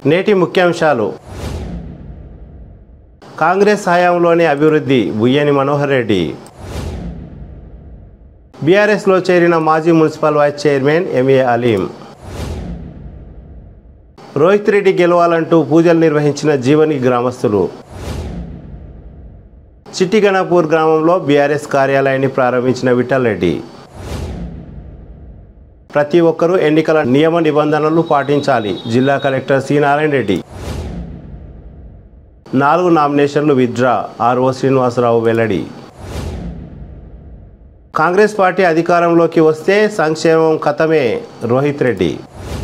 నేటి ముఖ్యాంశాలు. కాంగ్రెస్ హయాంలోని అభివృద్ధి బుయ్యని మనోహర్ రెడ్డి. బీఆర్ఎస్లో చేరిన మాజీ municipal vice chairman MA Aleem. Rohit Reddy గెలవాలంటూ పూజలు నిర్వహించిన జీవని గ్రామస్తులు. చిట్టిగణపూర్ గ్రామంలో బీఆర్ఎస్ కార్యాలయాన్ని ప్రారంభించిన విఠల్ రెడ్డి. ప్రతి ఒక్కరూ ఎన్నికల నియమ నిబంధనలు పాటించాలి. జిల్లా కలెక్టర్ సి నారాయణ రెడ్డి. 4 నామినేషన్లు విత్డ్రా. ఆర్ఓ శ్రీనివాసరావు వెల్లడి. కాంగ్రెస్ పార్టీ అధికారంలోకి వస్తే సంక్షేమం ఖతమే. రోహిత్ రెడ్డి.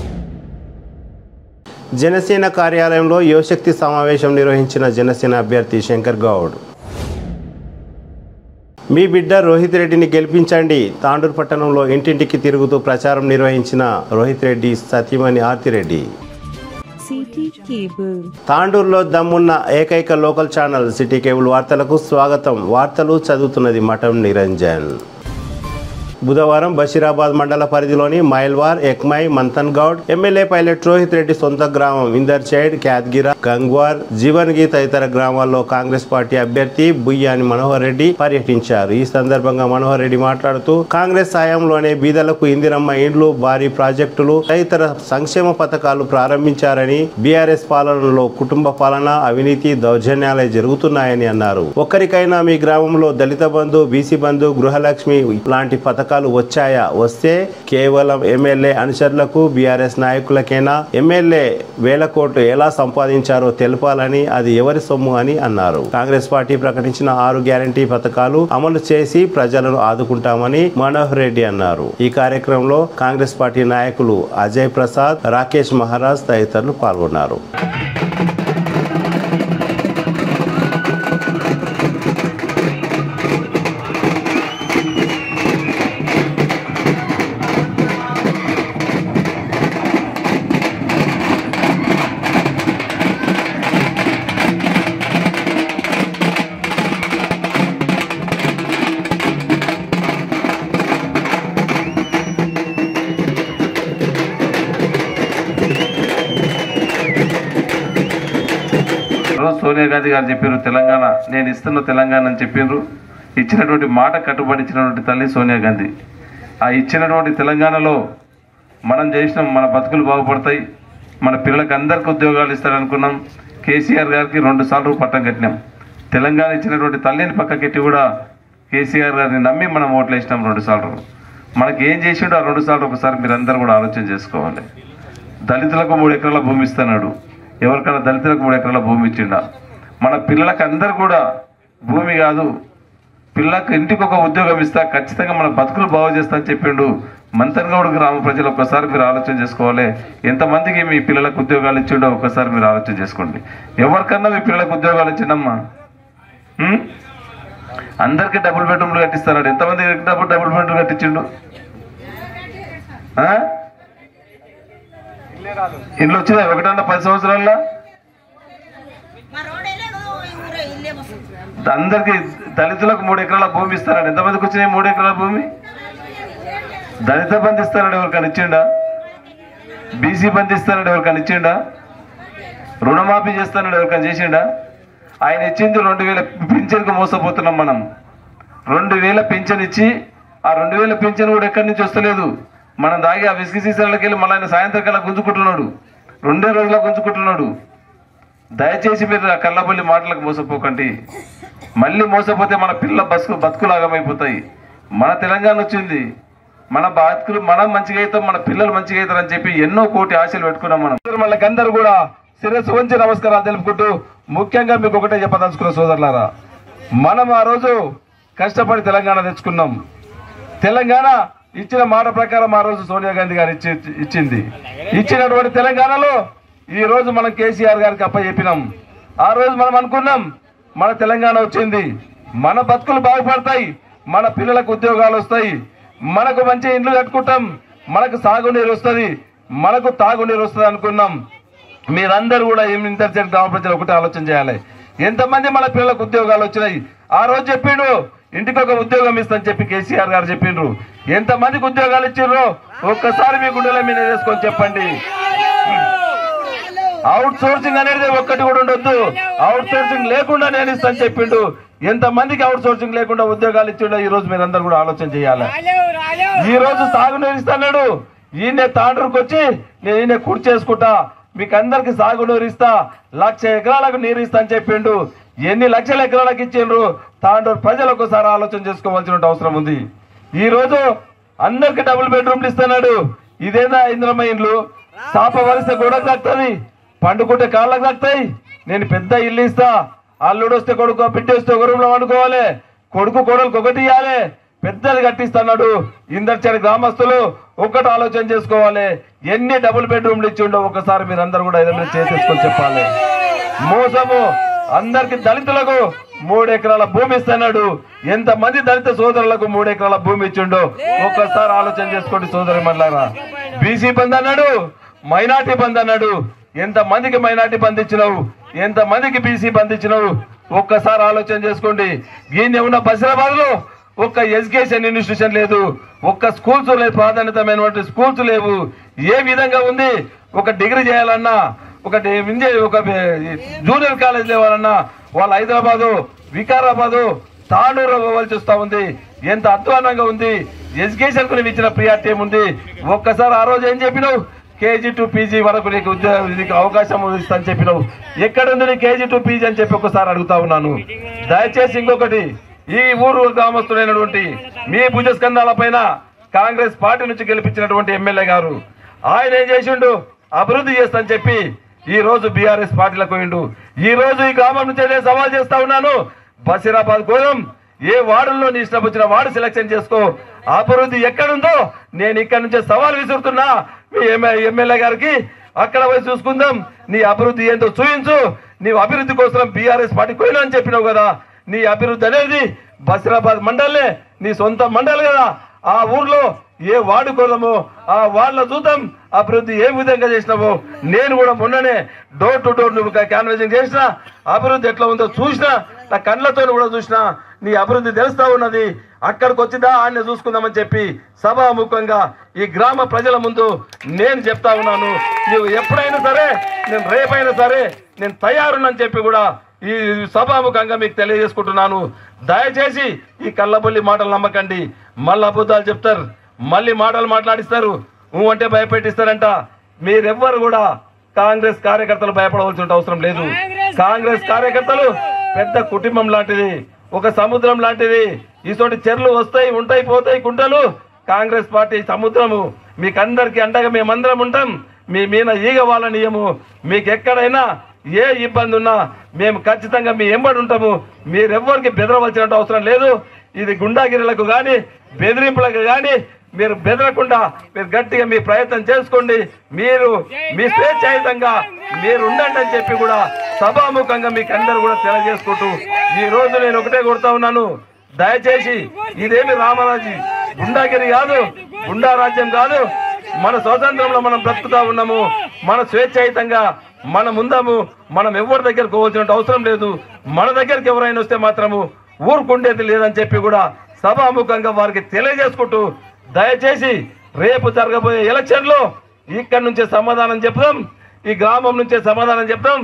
జనసేన కార్యాలయంలో యువశక్తి సమావేశం నిర్వహించిన జనసేన అభ్యర్థి శంకర్ గౌడ్. మీ బిడ్డ రోహిత్ రెడ్డిని గెలిపించండి. తాండూరు పట్టణంలో ఇంటింటికి తిరుగుతూ ప్రచారం నిర్వహించిన రోహిత్ రెడ్డి సతీమణి ఆర్తిరెడ్డి. తాండూరులో దమ్మున్న ఏకైక లోకల్ ఛానల్ సిటీ కేబుల్ వార్తలకు స్వాగతం. వార్తలు చదువుతున్నది మఠం నిరంజన్. బుధవారం బషీరాబాద్ మండల పరిధిలోని మైల్వార్, ఎక్మై, మంతన్ గౌడ్, ఎమ్మెల్యే పైలట్ రోహిత్ రెడ్డి సొంత గ్రామం ఇందర్చేడ్, క్యాద్గిరా, గంగ్వార్, జీవన్గి తదితర గ్రామాల్లో కాంగ్రెస్ పార్టీ అభ్యర్థి బుయ్యాని మనోహర్ రెడ్డి పర్యటించారు. ఈ సందర్భంగా మనోహర్ రెడ్డి మాట్లాడుతూ కాంగ్రెస్ హయాంలోనే బీదలకు ఇందిరమ్మ ఇండ్లు, భారీ ప్రాజెక్టులు తదితర సంక్షేమ పథకాలు ప్రారంభించారని, బీఆర్ఎస్ పాలనలో కుటుంబ పాలన, అవినీతి, దౌర్జన్యాలే జరుగుతున్నాయని అన్నారు. ఒక్కరికైనా మీ గ్రామంలో దళిత బంధు, బీసీ బంధు, గృహలక్ష్మి లాంటి పథకాలు వచ్చాయా? వస్తే కేవలం ఎమ్మెల్యే అనుచరులకు, బీఆర్ఎస్ నాయకులకైనా ఎమ్మెల్యే వేల కోట్లు ఎలా సంపాదించారో తెలపాలని, అది ఎవరి సొమ్ము అని అన్నారు. కాంగ్రెస్ పార్టీ ప్రకటించిన 6 గ్యారంటీ పథకాలు అమలు చేసి ప్రజలను ఆదుకుంటామని మనోహర్ రెడ్డి అన్నారు. ఈ కార్యక్రమంలో కాంగ్రెస్ పార్టీ నాయకులు అజయ్ ప్రసాద్, రాకేష్ మహారాజ్ తదితరులు పాల్గొన్నారు. సోనియా గాంధీ గారు చెప్పారు తెలంగాణ నేను ఇస్తున్న తెలంగాణ అని చెప్పారు. ఇచ్చినటువంటి మాట కట్టుబడి ఇచ్చినటువంటి తల్లి సోనియా గాంధీ. ఆ ఇచ్చినటువంటి తెలంగాణలో మనం చేసిన మన బతుకులు బాగుపడతాయి, మన పిల్లలకు అందరికీ ఉద్యోగాలు ఇస్తారనుకున్నాం. కేసీఆర్ గారికి 2 సార్లు పట్టం కట్టినాం. తెలంగాణ ఇచ్చినటువంటి తల్లిని పక్కకెట్టి కూడా కేసీఆర్ గారిని నమ్మి మనం ఓట్లు వేసినాం 2 సార్లు. మనకి ఏం చేసిండో ఆ 2 సార్లు ఒకసారి మీరు అందరూ కూడా ఆలోచన చేసుకోవాలి. దళితులకు 3 ఎకరాల భూమి ఇస్తున్నాడు. ఎవరికైనా దళితులకు 3 ఎకరాల భూమి ఇచ్చిండా? మన పిల్లలకు అందరు కూడా భూమి కాదు, పిల్లలకు ఇంటికి ఒక ఉద్యోగం ఇస్తా, ఖచ్చితంగా మన బతుకులు బాగు చేస్తా అని చెప్పిండు. మంతన్గౌడ్ గ్రామ ప్రజలు ఒక్కసారి మీరు ఆలోచన చేసుకోవాలి. ఎంతమందికి మీ పిల్లలకు ఉద్యోగాలు ఇచ్చిండో ఒక్కసారి మీరు ఆలోచన చేసుకోండి. ఎవరికన్నా మీ పిల్లలకు ఉద్యోగాలు ఇచ్చిండమ్మా? అందరికీ డబుల్ బెడ్రూమ్లు కట్టిస్తాడు. ఎంతమంది డబుల్ బెడ్రూమ్ కట్టించిండు? ఇంట్లో వచ్చిందా 1-10 సంవత్సరాల్లో? అందరికి దళితులకు 3 ఎకరాల భూమి ఇస్తారని ఎంతమందికి వచ్చినాయి? 3 ఎకరాల భూమి. దళిత బంధు ఇస్తారని ఎవరికైనా ఇచ్చిండా? బీసీ బంధు ఇస్తారని ఎవరికైనా ఇచ్చిండా? రుణమాఫీ చేస్తారని ఎవరికైనా చేసిండా? ఆయన ఇచ్చింది 2000 పింఛన్కి మోసపోతున్నాం మనం. 2000 పింఛన్ ఇచ్చి ఆ 2000 పింఛన్ కూడా ఎక్కడి నుంచి వస్తలేదు. మనం దాగి ఆ విసిగి సీసాలకి వెళ్ళి మళ్ళీ ఆయన సాయంత్రం కల్లా గుంజుకుంటున్నాడు. 2 రోజులకు గుంజుకుంటున్నాడు. దయచేసి మీరు ఆ కళ్ళబొల్లి మాటలకు మోసపోకండి. మళ్ళీ మోసపోతే మన పిల్లల బతుకులాగమైపోతాయి. మన తెలంగాణ వచ్చింది, మన బతుకులు మనం మంచిగా అవుతాం, మన పిల్లలు మంచిగా అవుతారు అని చెప్పి ఎన్నో కోటి ఆశలు పెట్టుకున్నాం మనం. వాళ్ళకందరూ కూడా శిరస్సు వంచి నమస్కారాలు తెలుపుకుంటూ ముఖ్యంగా మీకు ఒకటే చెప్పదలుచుకున్న సోదరులారా, మనం ఆ రోజు కష్టపడి తెలంగాణ తెచ్చుకున్నాం. తెలంగాణ ఇచ్చిన మాట ప్రకారం ఆ రోజు సోనియా గాంధీ గారు ఇచ్చింది. ఇచ్చినటువంటి తెలంగాణలో ఈ రోజు మనం కేసీఆర్ గారికి అప్పచెప్పినాం. ఆ రోజు మనం అనుకున్నాం మన తెలంగాణ వచ్చింది, మన బతుకులు బాగుపడతాయి, మన పిల్లలకు ఉద్యోగాలు వస్తాయి, మనకు మంచి ఇండ్లు కట్టుకుంటాం, మనకు సాగునీరు వస్తుంది, మనకు తాగునీరు వస్తుంది అనుకున్నాం. మీరందరూ కూడా ఇంటర్చేట్ గ్రామ ప్రజలు ఒకటే ఆలోచన చేయాలి. ఎంతమంది మన పిల్లలకు ఉద్యోగాలు వచ్చినాయి? ఆ రోజు చెప్పిండు ఇంటికి ఒక ఉద్యోగం ఇస్తాని చెప్పి కేసీఆర్ గారు చెప్పిండ్రు. ఎంతమందికి ఉద్యోగాలు ఇచ్చిండ్రో ఒక్కసారి మీ గుండెల మీద వేసుకొని చెప్పండి. అవుట్ సోర్సింగ్ అనేది ఒక్కటి కూడా ఉండొద్దు, అవుట్ సోర్సింగ్ లేకుండా నేను ఇస్తాను చెప్పిండు. ఎంత మందికి అవుట్ సోర్సింగ్ లేకుండా ఉద్యోగాలు ఇచ్చిండో ఈ రోజు మీరందరూ కూడా ఆలోచన చేయాలి. ఈ రోజు సాగునీరు ఇస్తాడు, ఈయన తాండ్రుకు వచ్చి నేను ఈయన కుర్చీ చేసుకుంటా, మీకు అందరికి సాగునీరు ఇస్తా, 1,00,000 ఎకరాలకు నీరు ఇస్తా అని చెప్పిండు. ఎన్ని లక్షల ఎకరాలకు ఇచ్చిండ్రు తాండూరు ప్రజలకు ఒకసారి ఆలోచన చేసుకోవాల్సిన అవసరం ఉంది. ఈ రోజు అందరికి డబుల్ బెడ్రూమ్లు ఇస్తున్నాడు. ఇదేనా ఇంద్రమ్మ ఇండ్లు? సాప వరిస్తే కూడా తగ్గుతుంది, పండుకుంటే కాళ్ళకు తగ్గుతాయి. నేను పెద్ద ఇల్లు ఇస్తా, అల్లుడు వస్తే కొడుకు, బిడ్డ వస్తే ఒక రూమ్ లో వండుకోవాలి, కొడుకు కోడలకు ఒకటి ఇవ్వాలి, పెద్దది కట్టిస్తున్నాడు. ఇందర్చడి గ్రామస్తులు ఒక్కటి ఆలోచన చేసుకోవాలి, ఎన్ని డబుల్ బెడ్రూమ్లు ఇచ్చిండో ఒకసారి మీరందరూ కూడా ఏదైనా చేసేసుకొని చెప్పాలి. మోసము అందరికి దళితులకు 3 ఎకరాల భూమి ఇస్తున్నాడు. ఎంత మంది దళిత సోదరులకు 3 ఎకరాల భూమి ఇచ్చిండో ఒక్కసారి ఆలోచన చేసుకోండి సోదరి మల్లారా. బీసీ బంద్ అన్నాడు, మైనార్టీ బంద్ అన్నాడు. ఎంత మందికి మైనార్టీ బంద్ ఇచ్చినావు, ఎంత మందికి బీసీ బంద్ ఇచ్చినావు ఒక్కసారి ఆలోచన చేసుకోండి. ఈయన ఉన్న బషీరాబాద్ లో ఒక్క ఎడ్యుకేషన్ ఇన్స్టిట్యూషన్ లేదు, ఒక్క స్కూల్స్ లేదు, ప్రాధాన్యతమైనటువంటి స్కూల్స్ లేవు. ఏ విధంగా ఉంది? ఒక డిగ్రీ చేయాలన్నా, ఒక జూనియర్ కాలేజ్ లేవాలన్నా వాళ్ళు హైదరాబాదు, వికారాబాదు, తాండూరు పోవాల్సి వస్తా ఉంది. ఎంత అధ్వానంగా ఉంది. ఎడ్యుకేషన్ కు నువ్వు ఇచ్చిన ప్రియారిటీ ఏముంది? ఒక్కసారి ఆ రోజు ఏం చెప్పినావు? KG to PG వరకు నీకు అవకాశం ఇస్తా అని చెప్పినావు. ఎక్కడుంది నీ KG to PG అని చెప్పి ఒకసారి అడుగుతా ఉన్నాను. దయచేసి ఇంకొకటి, ఈ ఊరు గ్రామస్తులైనటువంటి మీ భుజస్కంధాల పైన కాంగ్రెస్ పార్టీ నుంచి గెలిపించినటువంటి ఎమ్మెల్యే గారు ఆయన ఏం చేసిండు? అభివృద్ధి చేస్తానని చెప్పి ఈ రోజు బీఆర్ఎస్ పార్టీలకు పోయిండు. ఈ రోజు ఈ గ్రామం నుంచి నేను సవాల్ చేస్తా ఉన్నాను, బషీరాబాద్ గోరం ఏ వార్డుల్లో నీ ఇష్టం వచ్చిన వార్డు సెలక్షన్ చేసుకో, అభివృద్ధి ఎక్కడుందో నేను ఇక్కడ నుంచే సవాల్ విసురుతున్నా మీ ఎమ్మెల్యే గారికి. అక్కడ పోయి చూసుకుందాం, నీ అభివృద్ధి ఏంటో చూయించు. నీవు అభివృద్ధి కోసం బీఆర్ఎస్ పార్టీ పోయినా అని చెప్పినావు కదా, నీ అభివృద్ధి అనేది బషీరాబాద్ మండలే, నీ సొంత మండలి కదా. ఆ ఊర్లో ఏ వార్డు కోసమో ఆ వార్డులో చూద్దాం అభివృద్ధి ఏ విధంగా చేసినావో. నేను కూడా మొన్ననే డోర్ టు డోర్ నువ్వు క్యాన్వాసింగ్ చేసినా, అభివృద్ధి ఎట్లా ఉందో చూసినా, నా కళ్ళతో కూడా చూసినా. నీ అభివృద్ధి తెలుస్తా ఉన్నది. అక్కడికి వచ్చిందా ఆయన చూసుకుందామని చెప్పి సభాముఖంగా ఈ గ్రామ ప్రజల ముందు నేను చెప్తా ఉన్నాను. నువ్వు ఎప్పుడైనా సరే, నేను రేపైనా సరే నేను తయారునని చెప్పి కూడా ఈ సభాముఖంగా మీకు తెలియజేసుకుంటున్నాను. దయచేసి ఈ కళ్ళబొల్లి మాటలు నమ్మకండి. మళ్ళీ అబద్ధాలు చెప్తారు, మళ్ళీ మాటలు మాట్లాడిస్తారు, అంటే భయపెట్టిస్తారంట. మీరెవ్వరు కూడా కాంగ్రెస్ కార్యకర్తలు భయపడవలసిన అవసరం లేదు. కాంగ్రెస్ కార్యకర్తలు పెద్ద కుటుంబం లాంటిది, ఒక సముద్రం లాంటిది. ఈసోటి చెర్లు వస్తాయి, ఉంటాయి, పోతాయి కుంటలు. కాంగ్రెస్ పార్టీ సముద్రము. మీకందరికి అండగా మేమందరం ఉంటాం. మీ మీద ఈగ వాళ్ళనియము. మీకు ఎక్కడైనా ఏ ఇబ్బంది ఉన్నా మేము ఖచ్చితంగా మీ ఎంబడి ఉంటాము. మీరెవ్వరికి బెదరవలసిన అవసరం లేదు. ఇది గుండాగిరిలకు కానీ బెదిరింపులకు కానీ మీరు బెదరకుండా మీరు గట్టిగా మీ ప్రయత్నం చేసుకోండి. మీరు మీ స్వేచ్ఛాయుతంగా మీరు ఉండండి అని చెప్పి కూడా సభాముఖంగా మీకు అందరూ కూడా తెలియజేసుకుంటూ ఈ రోజు నేను ఒకటే కొడతా ఉన్నాను. దయచేసి ఇదేమి రామరాజు గుండాగిరి కాదు, గుండా రాజ్యం కాదు. మన స్వాతంత్రంలో మనం బ్రతుకుతా ఉన్నాము. మన స్వేచ్ఛాయుతంగా మనం ఉందాము. మనం ఎవరి దగ్గరకు పోవాల్సిన అవసరం లేదు. మన దగ్గరికి ఎవరైనా వస్తే మాత్రము ఊరుకుండేది లేదని చెప్పి కూడా సభాముఖంగా వారికి తెలియజేసుకుంటూ దయచేసి రేపు జరగబోయే ఎలక్షన్ లో ఇక్కడ నుంచే సమాధానం చెప్తాం, ఈ గ్రామం నుంచే సమాధానం చెప్తాం.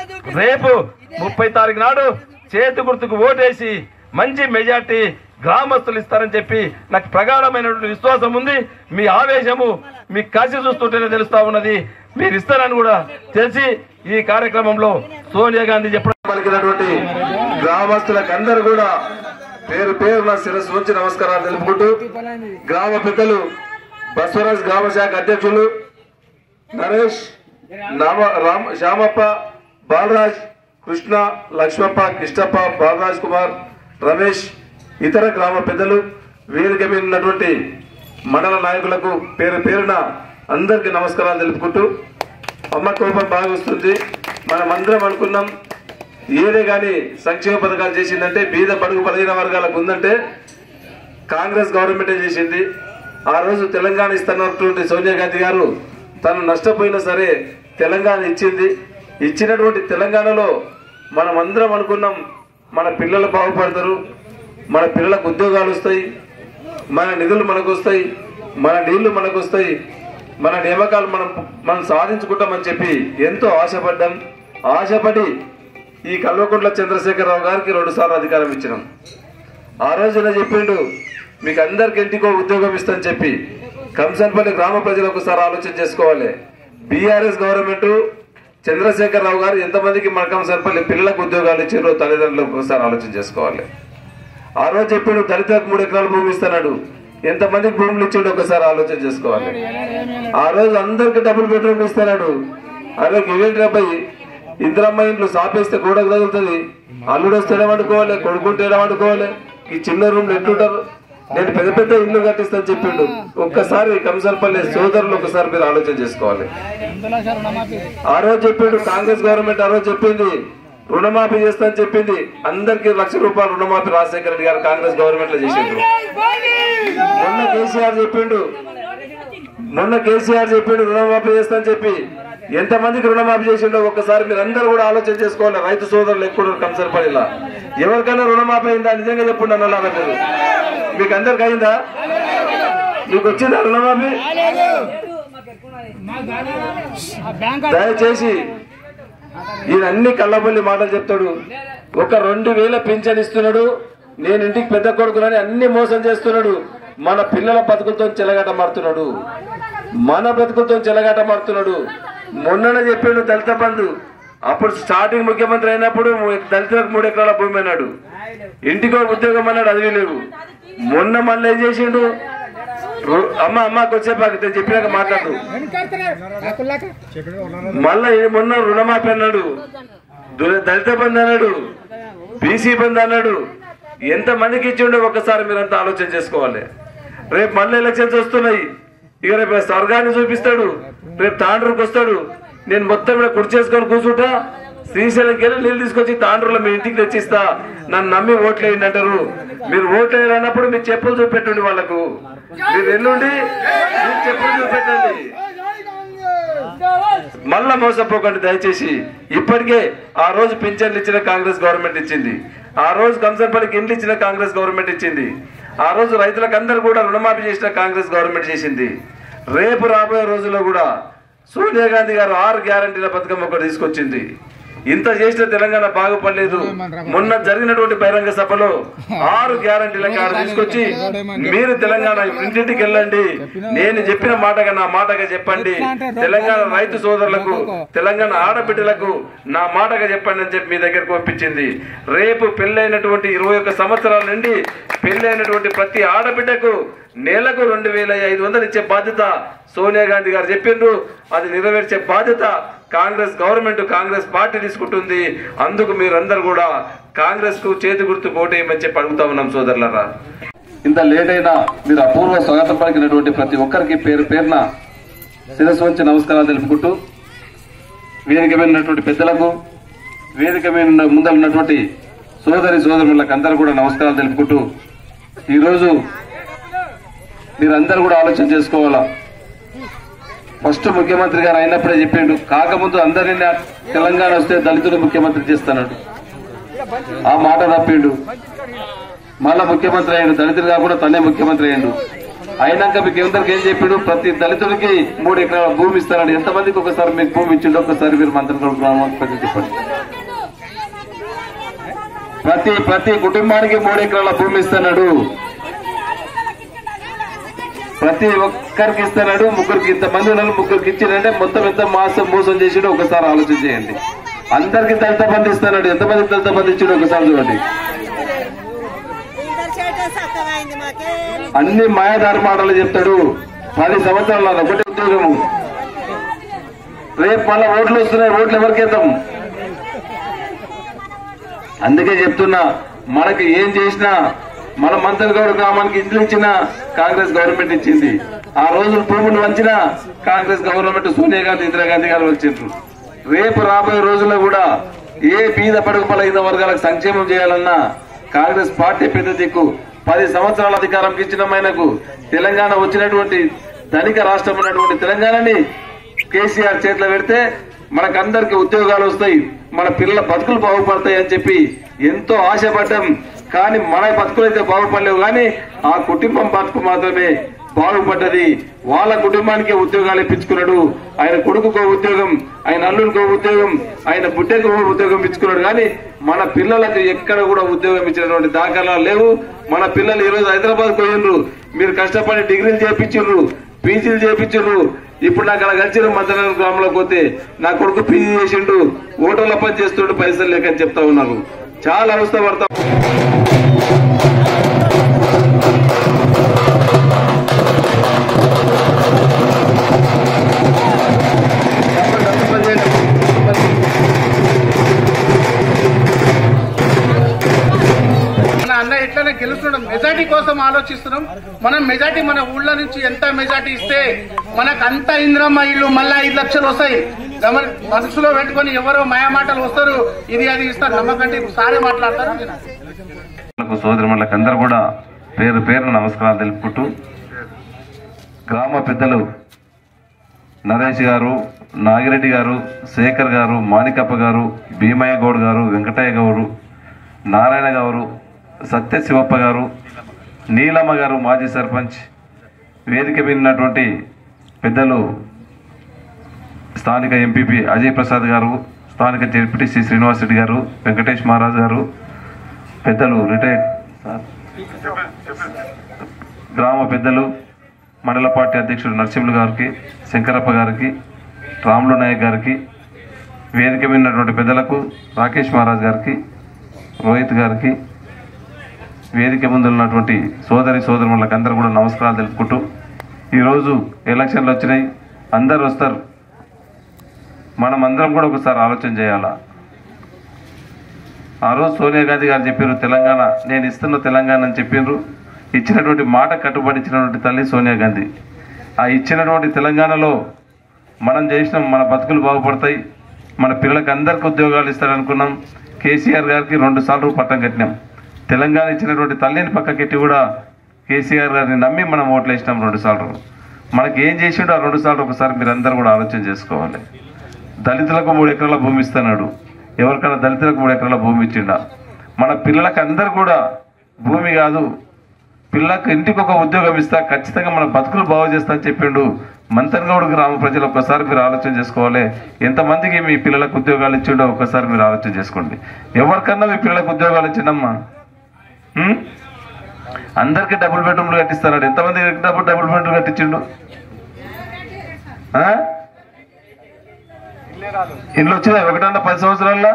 రేపు 30 తారీఖు నాడు చేతి గుర్తుకు ఓటేసి మంచి మెజార్టీ గ్రామస్తులు ఇస్తారని చెప్పి నాకు ప్రగాఢమైనటువంటి విశ్వాసం ఉంది. మీ ఆవేశము మీ కసి చూస్తుంటేనే తెలుస్తా ఉన్నది. మీరు ఇస్తారని కూడా తెలిసి ఈ కార్యక్రమంలో సోనియా గాంధీ చెప్పడం పలికినటువంటి గ్రామస్తులకు అందరూ కూడా పేరు పేరున శిరస్సు నుంచి నమస్కారాలు తెలుపుకుంటూ గ్రామ పెద్దలు బసవరాజ్ గ్రామ శాఖ అధ్యక్షులు నరేష్, శ్యామప్ప, బాలరాజ్, కృష్ణ, లక్ష్మప్ప, కృష్ణప్ప, బాలరాజ్ కుమార్, రమేష్, ఇతర గ్రామ పెద్దలు, వేదిక మీద ఉన్నటువంటి మండల నాయకులకు పేరు పేరున అందరికీ నమస్కారాలు తెలుపుకుంటూ అమ్మ కోపం బాగా వస్తుంది. మనమందరం అనుకున్నాం ఏదే కానీ సంక్షేమ పథకాలు చేసిందంటే బీద బడుగు బలహీన వర్గాలకు ఉందంటే కాంగ్రెస్ గవర్నమెంటే చేసింది. ఆ రోజు తెలంగాణ ఇస్తున్నటువంటి సోనియా గాంధీ గారు తను నష్టపోయినా సరే తెలంగాణ ఇచ్చింది. ఇచ్చినటువంటి తెలంగాణలో మనం అందరం అనుకున్నాం మన పిల్లలు బాగుపడతారు, మన పిల్లలకు ఉద్యోగాలు వస్తాయి, మన నిధులు మనకు వస్తాయి, మన నీళ్లు మనకు వస్తాయి. మన నియామకాలు మనం సాధించుకుంటామని చెప్పి ఎంతో ఆశపడి ఈ కల్వకుంట్ల చంద్రశేఖరరావు గారికి 2 సార్లు అధికారం ఇచ్చినాం. ఆ రోజున చెప్పిండు మీకు అందరికి ఇంటికో ఉద్యోగం ఇస్తానని చెప్పి. కంసన్పల్లి గ్రామ ప్రజలు ఒకసారి ఆలోచన చేసుకోవాలి. బీఆర్ఎస్ గవర్నమెంట్ చంద్రశేఖరరావు గారు ఎంతమందికి మన కంసన్పల్లి పిల్లలకు ఉద్యోగాలు ఇచ్చారో తల్లిదండ్రులకు ఒకసారి ఆలోచన చేసుకోవాలి. ఆ రోజు చెప్పిండు దళితులకు 3 ఎకరాల భూమి ఇస్తున్నాడు. ఎంతమందికి భూములు ఇచ్చిండు ఒకసారి ఆలోచన చేసుకోవాలి. ఆ రోజు అందరికి డబుల్ బెడ్రూమ్ ఇస్తున్నాడు. అరే ఇవేంటి అబ్బాయి, ఇందిరమ్మ ఇంట్లో సాపేస్తే గోడకు తగులుతుంది, అల్లుడు వస్తే ఏమనుకోవాలి, కొడుకుంటే ఏమనుకోవాలి, ఈ చిన్న రూమ్లు ఎట్లుంటారు, నేను పెద్ద ఇల్లు కట్టిస్తాను చెప్పిండు. ఒక్కసారి కంసన్పల్లి సోదరులు ఒకసారి మీరు ఆలోచన చేసుకోవాలి. ఆ రోజు చెప్పిండు కాంగ్రెస్ గవర్నమెంట్, ఆ రోజు చెప్పింది రుణమాఫీ చేస్తానని చెప్పింది. అందరికి ₹1,00,000 రుణమాఫీ రాజశేఖర రెడ్డి గారు కాంగ్రెస్ గవర్నమెంట్ లో చేసిండు. మొన్న కేసీఆర్ చెప్పిండు రుణమాఫీ చేస్తానని చెప్పి. ఎంతమందికి రుణమాఫీ చేసిండో ఒక్కసారి మీరు అందరూ కూడా ఆలోచన చేసుకోవాలి. రైతు సోదరులు ఎక్కువ కంసన్పల్లిలో ఎవరికైనా రుణమాఫీ అయిందా నిజంగా చెప్పండి అన్నారా మీరు? మీకు అందరికి అయిందా? మీకు వచ్చిందా రుణమాఫీ? దయచేసి ఈయన అన్ని కళ్ళబొల్లి మాటలు చెప్తాడు. ఒక 2,000 పింఛన్ ఇస్తున్నాడు, నేను ఇంటికి పెద్ద కొడుకునని అన్ని మోసం చేస్తున్నాడు. మన పిల్లల బతుకులతో చెలగాట మారుతున్నాడు. మొన్ననే చెప్పిండు దళిత బంధు. అప్పుడు స్టార్టింగ్ ముఖ్యమంత్రి అయినప్పుడు దళితులకు 3 ఎకరాల భూమి అన్నాడు, ఇంటికో ఉద్యోగం అన్నాడు, అది లేవు. మొన్న మళ్ళీ ఏం చేసిండు, అమ్మకి వచ్చేపాకి చెప్పినాక మాట్లాడు. మళ్ళా మొన్న రుణమాఫీ అన్నాడు, దళిత బంధు అన్నాడు, బీసీ బంధు అన్నాడు. ఎంత మందికి ఇచ్చిండో ఒక్కసారి మీరంతా ఆలోచన చేసుకోవాలి. రేపు మళ్ళీ ఎలక్షన్స్ వస్తున్నాయి. ఇక రేపు స్వర్గాన్ని చూపిస్తాడు, రేపు తాండ్రుకి వస్తాడు. నేను మొత్తం కూడా కుర్చేసుకొని కూర్చుంటా, శ్రీశైలంకి వెళ్ళి నీళ్ళు తీసుకొచ్చి తాండ్రులో మీ ఇంటికి తెచ్చిస్తా, నన్ను నమ్మి ఓట్లేయండి అంటారు. మీరు ఓట్లేయాలి అన్నప్పుడు మీరు చెప్పులు చూపెట్టండి వాళ్ళకు. మీరు ఎల్లుండి మీరు చెప్పులు చూపెట్టండి, మళ్ళా మోసపోకండి దయచేసి. ఇప్పటికే ఆ రోజు పింఛన్లు ఇచ్చిన కాంగ్రెస్ గవర్నమెంట్ ఇచ్చింది. ఆ రోజు కంసన్పల్లికి ఇండ్లు ఇచ్చిన కాంగ్రెస్ గవర్నమెంట్ ఇచ్చింది. ఆ రోజు రైతులకు అందరూ కూడా రుణమాఫీ చేసిన కాంగ్రెస్ గవర్నమెంట్ చేసింది. రేపు రాబోయే రోజుల్లో కూడా సోనియా గాంధీ గారు 6 గ్యారంటీల పథకం ఒకటి తీసుకొచ్చింది. ఇంత చేసిన తెలంగాణ బాగుపడలేదు. మొన్న జరిగినటువంటి బహిరంగ సభలో 6 గ్యారంటీల కార్డు తీసుకొచ్చి మీరు తెలంగాణ ఇంటింటికి వెళ్ళండి, నేను చెప్పిన మాటగా నా మాటగా చెప్పండి, తెలంగాణ రైతు సోదరులకు తెలంగాణ ఆడబిడ్డలకు నా మాటగా చెప్పండి అని చెప్పి మీ దగ్గరకు పంపించింది. రేపు పెళ్ళైనటువంటి 21 సంవత్సరాల నుండి పెళ్ళైనటువంటి ప్రతి ఆడబిడ్డకు నెలకు 2,500 ఇచ్చే బాధ్యత సోనియా గాంధీ గారు చెప్పిండ్రు. అది నెరవేర్చే బాధ్యత కాంగ్రెస్ గవర్నమెంట్, కాంగ్రెస్ పార్టీ తీసుకుంటుంది. అందుకు మీరందరూ కూడా కాంగ్రెస్ కు చేతి గుర్తు ఓటేయమని చెప్పి అడుగుతా ఉన్నాం సోదరులారా. ఇంత లేట్ అయినా మీరు అపూర్వ స్వాగతం పలికినటువంటి ప్రతి ఒక్కరికి పేరున శిరస్సు వంచి నమస్కారాలు తెలుపుకుంటూ, వేదిక మీద ఉన్నటువంటి పెద్దలకు, వేదిక మీద ముందర ఉన్నటువంటి సోదరులకు అందరూ కూడా నమస్కారాలు తెలుపుకుంటూ, ఈరోజు మీరందరూ కూడా ఆలోచన చేసుకోవాలా. ఫస్ట్ ముఖ్యమంత్రి గారు అయినప్పుడే చెప్పిండు, కాకముందు అందరినీ తెలంగాణ వస్తే దళితుడు ముఖ్యమంత్రి చేస్తాడు. ఆ మాట తప్పిండు. మళ్ళా ముఖ్యమంత్రి అయ్యాడు, దళితులు కాకుండా తనే ముఖ్యమంత్రి అయ్యాడు. అయినాక మీకు అందరికి ఏం చెప్పిండు, ప్రతి దళితుడికి 3 ఎకరాల భూమి ఇస్తాడు. ఎంతమందికి ఒకసారి మీకు భూమి ఇచ్చిండు ఒకసారి మీరు మంత్రులు చెప్పండి. ప్రతి కుటుంబానికి 3 ఎకరాల భూమి ఇస్తున్నాడు. ప్రతి ఒక్కరికి ఇస్తున్నాడు. ముగ్గురికి, ఇంతమంది ఉన్నారు, ముగ్గురికి ఇచ్చిందంటే మొత్తం ఎంత మోసం చేసిండో ఒకసారి ఆలోచన చేయండి. అందరికి దళిత బంధు ఇస్తున్నాడు. ఎంతమంది దళిత బంధు ఇచ్చిండో ఒకసారి చూడండి. అన్ని మాయాదారి మాటలు చెప్తాడు. 10 సంవత్సరాలు ఒకటి ఉద్యోగము. రేపు మళ్ళా ఓట్లు వస్తున్నాయి, ఓట్లు ఎవరికి ఇద్దాం? అందుకే చెప్తున్నా, మనకి ఏం చేసినా మన మంత్రిగౌడ గ్రామానికి ఇండ్లు ఇచ్చిన కాంగ్రెస్ గవర్నమెంట్ ఇచ్చింది. ఆ రోజు భూములు వంచిన కాంగ్రెస్ గవర్నమెంట్, సోనియా గాంధీ, ఇందిరాగాంధీ గారు వచ్చిండ్రు. రేపు రాబోయే రోజుల్లో కూడా ఏ బీద పడుగు బలహీన వర్గాలకు సంక్షేమం చేయాలన్నా కాంగ్రెస్ పార్టీ పెద్ద దిక్కు. 10 సంవత్సరాల అధికారం ఇచ్చిన ఆయనకు తెలంగాణ వచ్చినటువంటి ధనిక రాష్ట్రం ఉన్నటువంటి తెలంగాణని కేసీఆర్ చేతిలో పెడితే మనకందరికి ఉద్యోగాలు వస్తాయి, మన పిల్లల బతుకులు బాగుపడతాయి అని చెప్పి ఎంతో ఆశపడ్డాం. కానీ మన బతుకులు అయితే బాగుపడలేవు, కానీ ఆ కుటుంబం బతుకు మాత్రమే బాగుపడ్డది. వాళ్ళ కుటుంబానికే ఉద్యోగాలు ఇప్పించుకున్నాడు. ఆయన కొడుకుకో ఉద్యోగం, ఆయన అల్లుడికో ఉద్యోగం, ఆయన బిడ్డకో ఉద్యోగం ఇచ్చుకున్నాడు. కానీ మన పిల్లలకు ఎక్కడ కూడా ఉద్యోగం ఇచ్చినటువంటి దాఖలాలు లేవు. మన పిల్లలు ఈ రోజు హైదరాబాద్ పోయిండ్రు. మీరు కష్టపడి డిగ్రీలు చేపించారు, పీజీలు చేపించారు. ఇప్పుడు నాకు అక్కడ కలిసిన మంత్రి గ్రామంలోకి పోతే నా కొడుకు పీజీ చేసిండు, ఓటర్ల పని చేస్తుండు, పైసలు లేకని చెప్తా ఉన్నారు. చాలా అవస్థ పడతా. అన్న ఎట్లనే గెలుస్తున్నాం, మెజార్టీ కోసం ఆలోచిస్తున్నాం. మనం మెజార్టీ మన ఊళ్ళో నుంచి ఎంత మెజార్టీ ఇస్తే మనకు అంత ఇంద్రమ్మ ఇల్లు మళ్ళా 5 లక్షలు వస్తాయి. మనసులో పెట్టుకుని ఎవరో మాయమాటలు వస్తారు, ఇది అది ఇస్తారు. నమ్మకంటే సారే మాట్లాడతారు. సోదరులకు అందరూ కూడా పేరు పేరు నమస్కారాలు తెలుపుకుంటూ, గ్రామ పెద్దలు నరేష్ గారు, నాగిరెడ్డి గారు, శేఖర్ గారు, మాణికప్ప గారు, భీమయ్య గౌడ్ గారు, వెంకటయ్య గౌడు, నారాయణ గారు, సత్య శివప్ప గారు, నీలమ్మ గారు, మాజీ సర్పంచ్, వేదిక విన్నటువంటి పెద్దలు స్థానిక ఎంపీపీ అజయ్ ప్రసాద్ గారు, స్థానిక జెడ్పీటీసీ శ్రీనివాస్ రెడ్డి గారు, వెంకటేష్ మహారాజ్ గారు, పెద్దలు రిటైర్డ్ గ్రామ పెద్దలు మండల పార్టీ అధ్యక్షుడు నరసింహులు గారికి, శంకరప్ప గారికి, రాములు నాయక్ గారికి, వేదిక విన్నటువంటి పెద్దలకు రాకేష్ మహారాజ్ గారికి, రోహిత్ గారికి, వేదిక ముందు ఉన్నటువంటి సోదరులకు అందరూ కూడా నమస్కారాలు తెలుపుకుంటూ, ఈరోజు ఎలక్షన్లు వచ్చినాయి, అందరు వస్తారు. మనం అందరం కూడా ఒకసారి ఆలోచన చేయాలా. ఆ రోజు సోనియా గాంధీ గారు చెప్పారు, తెలంగాణ నేను ఇస్తున్న తెలంగాణ అని చెప్పిండ్రు. ఇచ్చినటువంటి మాట కట్టుబడి ఇచ్చినటువంటి తల్లి సోనియా గాంధీ. ఆ ఇచ్చినటువంటి తెలంగాణలో మనం చేసినాం, మన బతుకులు బాగుపడతాయి, మన పిల్లలకు అందరికీ ఉద్యోగాలు ఇస్తారనుకున్నాం. కేసీఆర్ గారికి 2 సార్లు పట్టం కట్టినాం. తెలంగాణ ఇచ్చినటువంటి తల్లిని పక్కకెట్టి కూడా కేసీఆర్ గారిని నమ్మి మనం ఓట్లు వేసినాం 2 సార్లు. మనకి ఏం చేసిండో ఆ 2 సార్లు ఒకసారి మీరు అందరూ కూడా ఆలోచన చేసుకోవాలి. దళితులకు 3 ఎకరాల భూమి ఇస్తున్నాడు. ఎవరికైనా దళితులకు 3 ఎకరాల భూమి ఇచ్చిండా? మన పిల్లలకు అందరు కూడా భూమి కాదు, పిల్లలకు ఇంటికి ఒక ఉద్యోగం ఇస్తా, ఖచ్చితంగా మన బతుకులు బాగు చేస్తా అని చెప్పిండు. మంతన్గౌడ్ గ్రామ ప్రజలు ఒక్కసారి మీరు ఆలోచన చేసుకోవాలి. ఎంతమందికి మీ పిల్లలకు ఉద్యోగాలు ఇచ్చిండో ఒక్కసారి మీరు ఆలోచన చేసుకోండి. ఎవరికన్నా మీ పిల్లలకు ఉద్యోగాలు ఇచ్చిండమ్మా? అందరికీ డబుల్ బెడ్రూమ్లు కట్టిస్తున్నాడు. ఎంతమంది డబుల్ బెడ్రూమ్ కట్టించిండు? ఇల్లు వచ్చినాయి ఒకటన్నా 10 సంవత్సరాల్లో?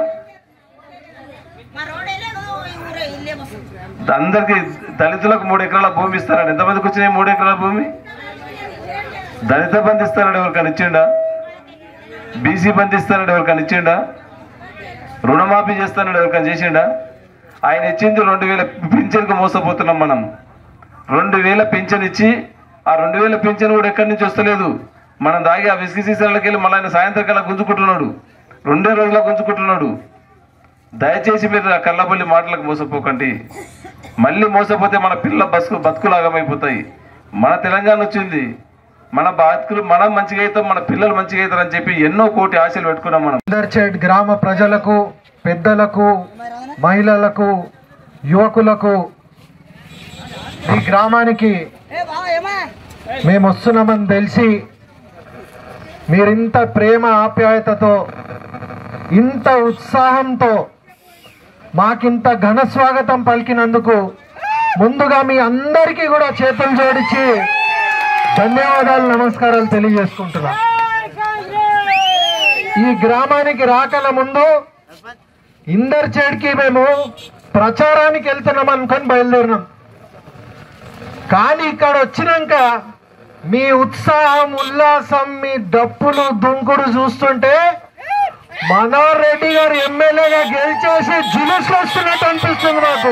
అందరికి దళితులకు 3 ఎకరాల భూమి ఇస్తాడు. ఎంతమందికి వచ్చినాయి 3 ఎకరాల భూమి? దళిత బంధు ఇస్తాడు ఎవరికైనా ఇచ్చిండా? బీసీ బంధు ఇస్తాడు ఎవరికైనా ఇచ్చిండా? రుణమాఫీ చేస్తాడు ఎవరికైనా చేసిండా? ఆయన ఇచ్చింది 2000 పింఛన్కు మోసపోతున్నాం మనం. 2000 పింఛన్ ఇచ్చి ఆ 2000 పింఛన్ కూడా ఎక్కడి నుంచి వస్తలేదు. మనం దాగి ఆ విసిగి సీసాలకి వెళ్ళి మళ్ళీ ఆయన సాయంత్రం కల్లా గుంజుకుంటున్నాడు, 2 రోజుల గుంజుకుంటున్నాడు. దయచేసి మీరు ఆ కళ్ళబల్లి మాటలకు మోసపోకండి. మళ్ళీ మోసపోతే మన పిల్లల బతుకులాగమైపోతాయి. మన తెలంగాణ వచ్చింది, మన బతుకులు మనం మంచిగా అవుతాం, మన పిల్లలు మంచిగా అవుతారని చెప్పి ఎన్నో కోటి ఆశలు పెట్టుకున్నాం మనం. ఇందర్చేట్ గ్రామ ప్రజలకు, పెద్దలకు, మహిళలకు, యువకులకు, ఈ గ్రామానికి మేము వస్తున్నామని తెలిసి మీరింత ప్రేమ ఆప్యాయతతో, ఇంత ఉత్సాహంతో మాకింత ఘన స్వాగతం పలికినందుకు ముందుగా మీ అందరికీ కూడా చేతులు జోడించి ధన్యవాదాలు, నమస్కారాలు తెలియజేసుకుంటున్నా. ఈ గ్రామానికి రాకల ముందు ఇందర్చేట్కి మేము ప్రచారానికి వెళ్తున్నాం అనుకొని బయలుదేరినాం. కానీ ఇక్కడ వచ్చినాక మీ ఉత్సాహం, ఉల్లాసం, మీ డప్పులు దుంకుడు చూస్తుంటే మనోహర్ రెడ్డి గారు ఎమ్మెల్యేగా గెలిచేసి జులుసులు వస్తున్నట్టు అనిపిస్తుంది నాకు.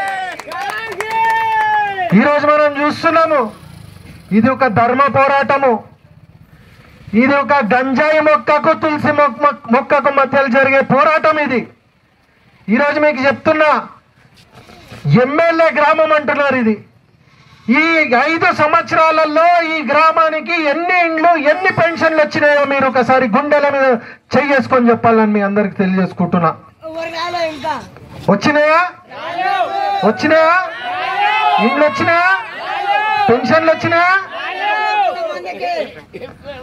ఈరోజు మనం చూస్తున్నాము, ఇది ఒక ధర్మ పోరాటము, ఇది ఒక గంజాయి మొక్కకు తులసి మొక్కకు మధ్యలో జరిగే పోరాటం ఇది. ఈరోజు మీకు చెప్తున్నా, ఎమ్మెల్యే గ్రామం అంటున్నారు ఇది. ఈ 5 సంవత్సరాలలో ఈ గ్రామానికి ఎన్ని ఇండ్లు, ఎన్ని పెన్షన్లు వచ్చినాయో మీరు ఒకసారి గుండెల మీద చెయ్యేసుకొని చెప్పాలని మీ అందరికి తెలియజేసుకుంటున్నా. వచ్చినాయా? ఇండ్లు వచ్చినాయా? పెన్షన్లు వచ్చినాయా?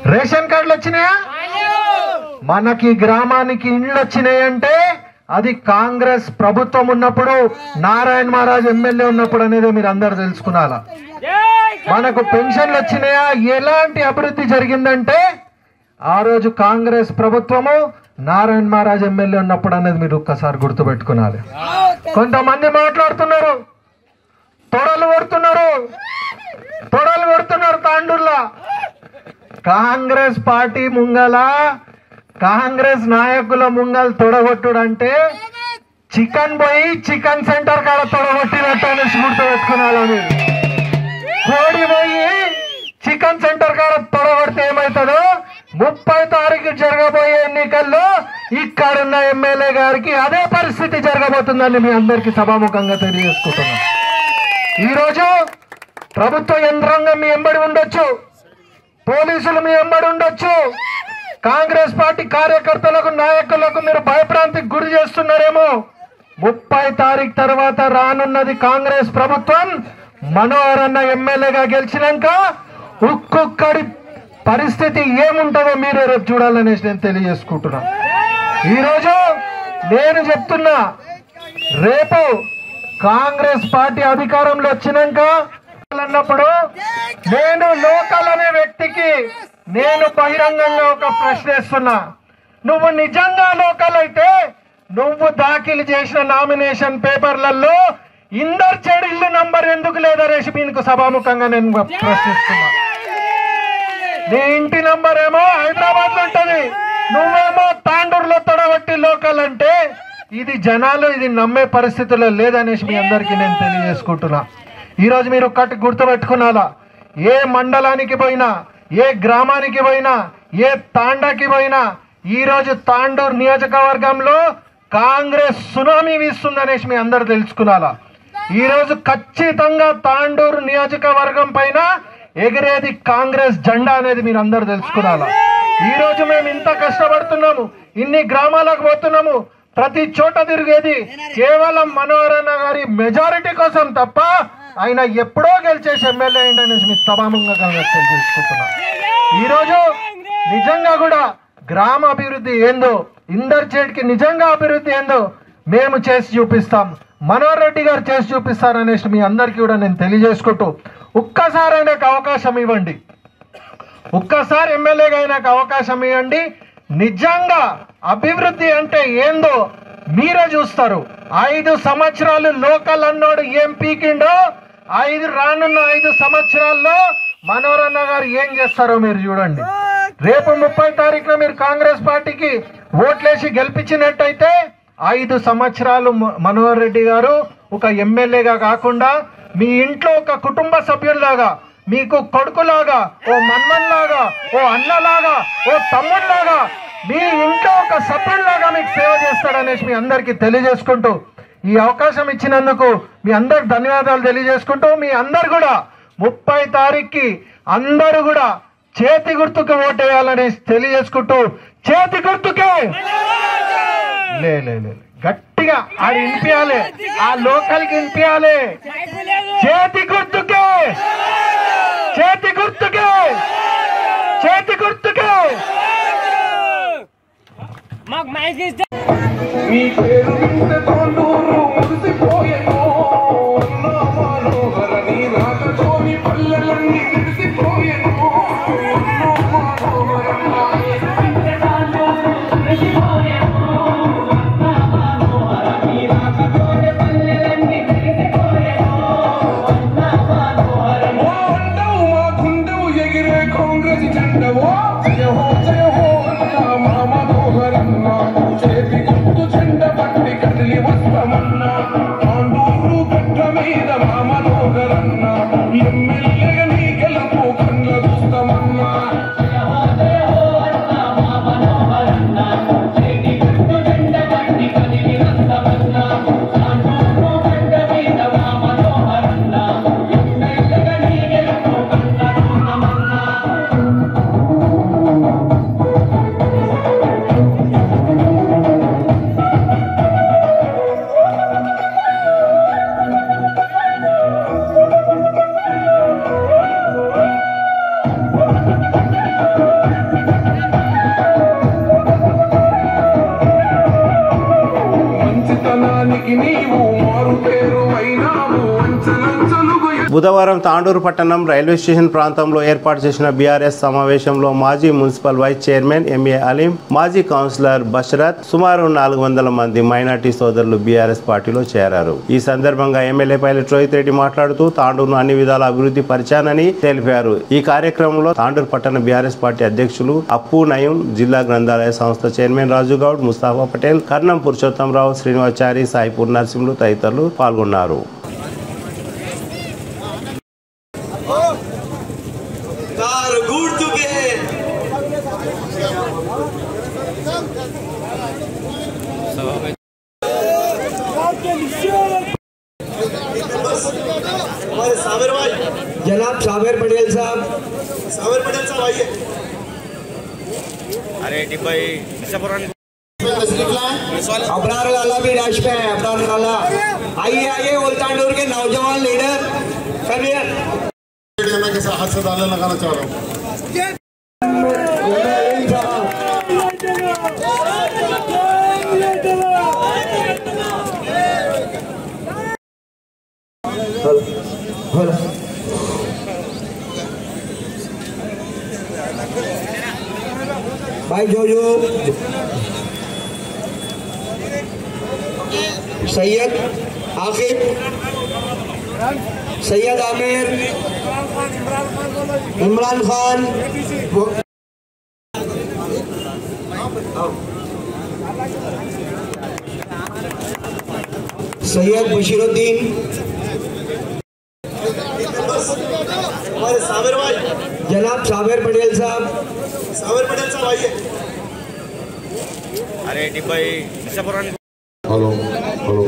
రేషన్ కార్డులు వచ్చినాయా? మనకి గ్రామానికి ఇండ్లు వచ్చినాయంటే అది కాంగ్రెస్ ప్రభుత్వం ఉన్నప్పుడు, నారాయణ మహారాజ్ ఎమ్మెల్యే ఉన్నప్పుడు అనేది మీరు అందరు తెలుసుకున్నారా. మనకు పెన్షన్లు వచ్చినాయా? ఎలాంటి అభివృద్ధి జరిగిందంటే ఆ రోజు కాంగ్రెస్ ప్రభుత్వము, నారాయణ మహారాజ్ ఎమ్మెల్యే ఉన్నప్పుడు అనేది మీరు ఒక్కసారి గుర్తుపెట్టుకున్నారు. కొంతమంది మాట్లాడుతున్నారు, తొడలు కొడుతున్నారు తాండూర్లా. కాంగ్రెస్ పార్టీ ముంగల, కాంగ్రెస్ నాయకుల ముంగల్ తొడగొట్టుడు అంటే చికెన్ పోయి చికెన్ సెంటర్ కాడ తొడగొట్టినట్టు అనేసి గుర్తుపెట్టుకున్నారు. మీరు కోడి పోయి చికెన్ సెంటర్ కాడ తొడగొడితే ఏమవుతుందో 30 తారీఖు జరగబోయే ఎన్నికల్లో ఇక్కడున్న ఎమ్మెల్యే గారికి అదే పరిస్థితి జరగబోతుందని మీ అందరికీ సభాముఖంగా తెలియజేసుకుంటున్నాం. ఈరోజు ప్రభుత్వ యంత్రాంగం మీ ఎంబడి ఉండొచ్చు, పోలీసులు మీ ఎంబడి ఉండొచ్చు, కాంగ్రెస్ పార్టీ కార్యకర్తలకు నాయకులకు మీరు భయభ్రాంతికి గురి చేస్తున్నారేమో. 30 తారీఖు తర్వాత రానున్నది కాంగ్రెస్ ప్రభుత్వం. మనోహర్ అన్న ఎమ్మెల్యేగా గెలిచినాక ఒక్కొక్కడి పరిస్థితి ఏముంటుందో మీరే రేపు చూడాలనేసి నేను తెలియజేసుకుంటున్నా. ఈరోజు నేను చెప్తున్నా, రేపు కాంగ్రెస్ పార్టీ అధికారంలో వచ్చినాక అన్నప్పుడు నేను లోకల్ అనే వ్యక్తికి నేను బహిరంగంగా ఒక ప్రశ్న వేస్తున్నా. నువ్వు నిజంగా లోకల్ అయితే నువ్వు దాఖలు చేసిన నామినేషన్ పేపర్లలో ఇందర్చేడు ఇల్లు నంబర్ ఎందుకు లేదనేసి మీకు సభాముఖంగా నేను ప్రశ్నిస్తున్నా. నీ ఇంటి నంబర్ ఏమో హైదరాబాద్ లో ఉంటది, నువ్వేమో తాండూరులో తొడగొట్టి లోకల్ అంటే ఇది జనాలు ఇది నమ్మే పరిస్థితుల్లో లేదనేసి మీ అందరికీ నేను తెలియజేసుకుంటున్నా. ఈరోజు మీరు ఒక్కటి గుర్తుపెట్టుకున్నారా, ఏ మండలానికి పోయినా, ఏ గ్రామానికి పోయినా, ఏ తాండాకి పోయినా ఈరోజు తాండూరు నియోజకవర్గంలో కాంగ్రెస్ సునామీ వీస్తుందనేసి మీ అందరు తెలుసుకున్నారా. ఈరోజు ఖచ్చితంగా తాండూరు నియోజకవర్గం పైన ఎగిరేది కాంగ్రెస్ జెండా అనేది మీరు అందరు తెలుసుకున్నారా. ఈరోజు మేము ఇంత కష్టపడుతున్నాము, ఇన్ని గ్రామాలకు పోతున్నాము, ప్రతి చోట తిరిగేది కేవలం మనోహర్ అన్న గారి మెజారిటీ కోసం తప్ప ఆయన ఎప్పుడో గెలిచేసి ఎమ్మెల్యే అయిందనేసి మీ సభాముఖంగా తెలుసుకుంటున్నా. ఈరోజు నిజంగా కూడా గ్రామ అభివృద్ధి ఏందో, ఇందర్చేట్కి నిజంగా అభివృద్ధి ఏందో మేము చేసి చూపిస్తాం, మనోహర్ రెడ్డి గారు చేసి చూపిస్తారనేసి మీ అందరికీ కూడా నేను తెలియజేసుకుంటూ, ఒక్కసారి నాకు అవకాశం ఇవ్వండి, ఒక్కసారి ఎమ్మెల్యేగా నాకు అవకాశం ఇవ్వండి. నిజంగా అభివృద్ధి అంటే ఏందో మీరే చూస్తారు. 5 సంవత్సరాలు లోకల్ అన్నోడు ఏం పీకిండో రానున్న 5 సంవత్సరాల్లో మనోహర్ అన్న గారు ఏం చేస్తారో మీరు చూడండి. రేపు 30 తారీఖున మీరు కాంగ్రెస్ పార్టీకి ఓట్లేసి గెలిపించినట్టయితే 5 సంవత్సరాలు మనోహర్ రెడ్డి గారు ఒక ఎమ్మెల్యేగా కాకుండా మీ ఇంట్లో ఒక కుటుంబ సభ్యుల్లాగా, మీకు కొడుకులాగా, ఓ మన్మన్లాగా, ఓ అన్నలాగా, ఓ తమ్ముళ్లాగా మీ ఇంట్లో ఒక సభ్యుల్లాగా మీకు సేవ చేస్తాడనేసి మీ అందరికీ తెలియజేసుకుంటూ, ఈ అవకాశం ఇచ్చినందుకు మీ అందరికి ధన్యవాదాలు తెలియజేసుకుంటూ, మీ అందరు కూడా 30 తారీఖుకి అందరూ కూడా చేతి గుర్తుకు ఓటేయాలని తెలియజేసుకుంటూ, చేతి గుర్తుకే లే గట్టిగా ఆడి వినిపించాలి, ఆ లోకల్కి వినిపించాలి, చేతి గుర్తుకే, చేతి గుర్తుకే, చేతి గుర్తుకే. మాకు మైక్ ఇస్తే మీ పేరు వింటే తాండూరు మురిసిపోయేను, మనోహర నీ రాకతోని పల్లెలన్నీ విడిసిపోయేను. చేతి గుర్తు చెండ పట్టి కదిలి వస్తామన్నా తాండూరు అందరికి నీవు మారు పేరు అయినావు అంచలంచలుగు బుధవారం తాండూరు పట్టణం రైల్వే స్టేషన్ ప్రాంతంలో ఏర్పాటు చేసిన బీఆర్ఎస్ సమావేశంలో మాజీ municipal vice chairman MA Aleem, మాజీ కౌన్సిలర్ బషరత్, సుమారు 400 మంది మైనార్టీ సోదరులు బీఆర్ఎస్ పార్టీలో చేరారు. ఈ సందర్భంగా ఎమ్మెల్యే పైలట్ రోహిత్ రెడ్డి మాట్లాడుతూ తాండూరును అన్ని విధాల అభివృద్ధి పరిచానని తెలిపారు. ఈ కార్యక్రమంలో తాండూరు పట్టణ బీఆర్ఎస్ పార్టీ అధ్యక్షులు అప్పు నయం, జిల్లా గ్రంథాలయ సంస్థ చైర్మన్ రాజు గౌడ్, ముస్తాఫా పటేల్, కర్ణం పురుషోత్తంరావు, శ్రీనివాచారి, సాయిపూర్ నరసింహులు తదితరులు పాల్గొన్నారు. जनाब साबिर पटेल साहब आइए। अरे भाई अबरार लाला भी राज पे है। अबरार लाला आइए आइए, उल्तानडोर के नौजवान लीडर कमियर के साथ हाथ से ताला लगाना चाह रहा हूँ। भाई जो सैयद आकिब, सैयद आमिर, इमरान खान, सैयद बशीरुद्दीन, जनाब साबिर पटेल साहब आइए। अरे भाई हेलो हेलो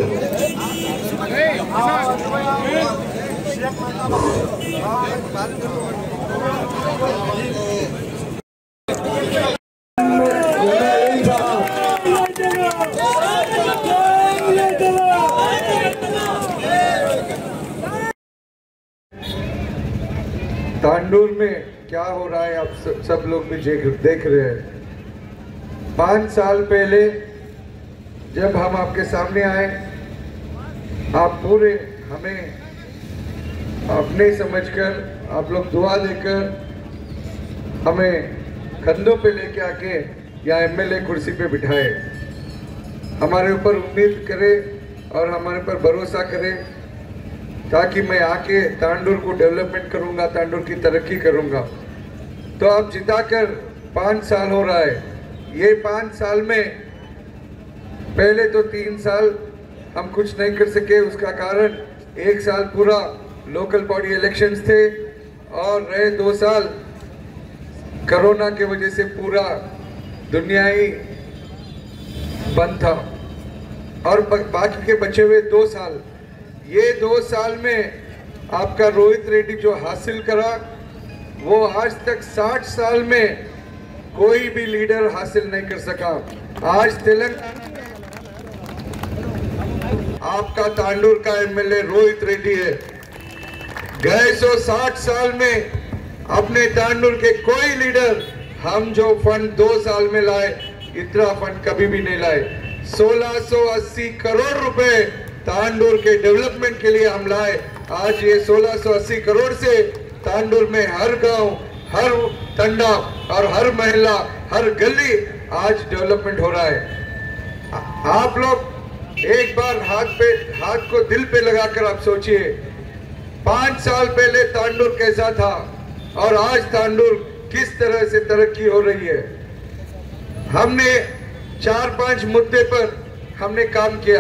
तांडूर में क्या हो रहा है आप सब लोग भी देख रहे हैं। 5 साल पहले जब हम आपके सामने आए, आप पूरे हमें अपने समझकर, आप लोग दुआ देकर हमें कंधों पे लेके आके या एमएलए कुर्सी पे बिठाए, हमारे ऊपर उम्मीद करे और हमारे पर भरोसा करे ताकि मैं आके तांडूर को डेवलपमेंट करूंगा, तांडूर की तरक्की करूंगा। तो अब जिताकर 5 साल हो रहा है। ये 5 साल में पहले तो 3 साल हम कुछ नहीं कर सके, उसका कारण 1 साल पूरा लोकल बॉडी इलेक्शंस थे और रहे 2 साल कोरोना के वजह से पूरा दुनिया ही बंद था और बाकी के बचे हुए 2 साल, ये 2 साल में आपका रोहित रेड्डी जो हासिल करा वो आज तक 60 साल में कोई भी लीडर हासिल नहीं कर सका। आज आपका तांडूर का एमएलए रोहित रेड्डी है। गए 160 साल में अपने तांडूर के कोई लीडर हम जो फंड 2 साल में लाए, इतना फंड कभी भी नहीं लाए। 1680 करोड़ रुपए तांडूर के डेवलपमेंट के लिए हम लाए। आज ये 1680 करोड़ से तांडूर में हर गांव, हर तंडा और हर महिला, हर गली आज डेवलपमेंट हो रहा है। आप लोग एक बार हाथ को दिल पे लगाकर आप सोचिए, 5 साल पहले तांडूर कैसा था और आज तांडूर किस तरह से तरक्की हो रही है। हमने 4-5 मुद्दे पर हमने काम किया।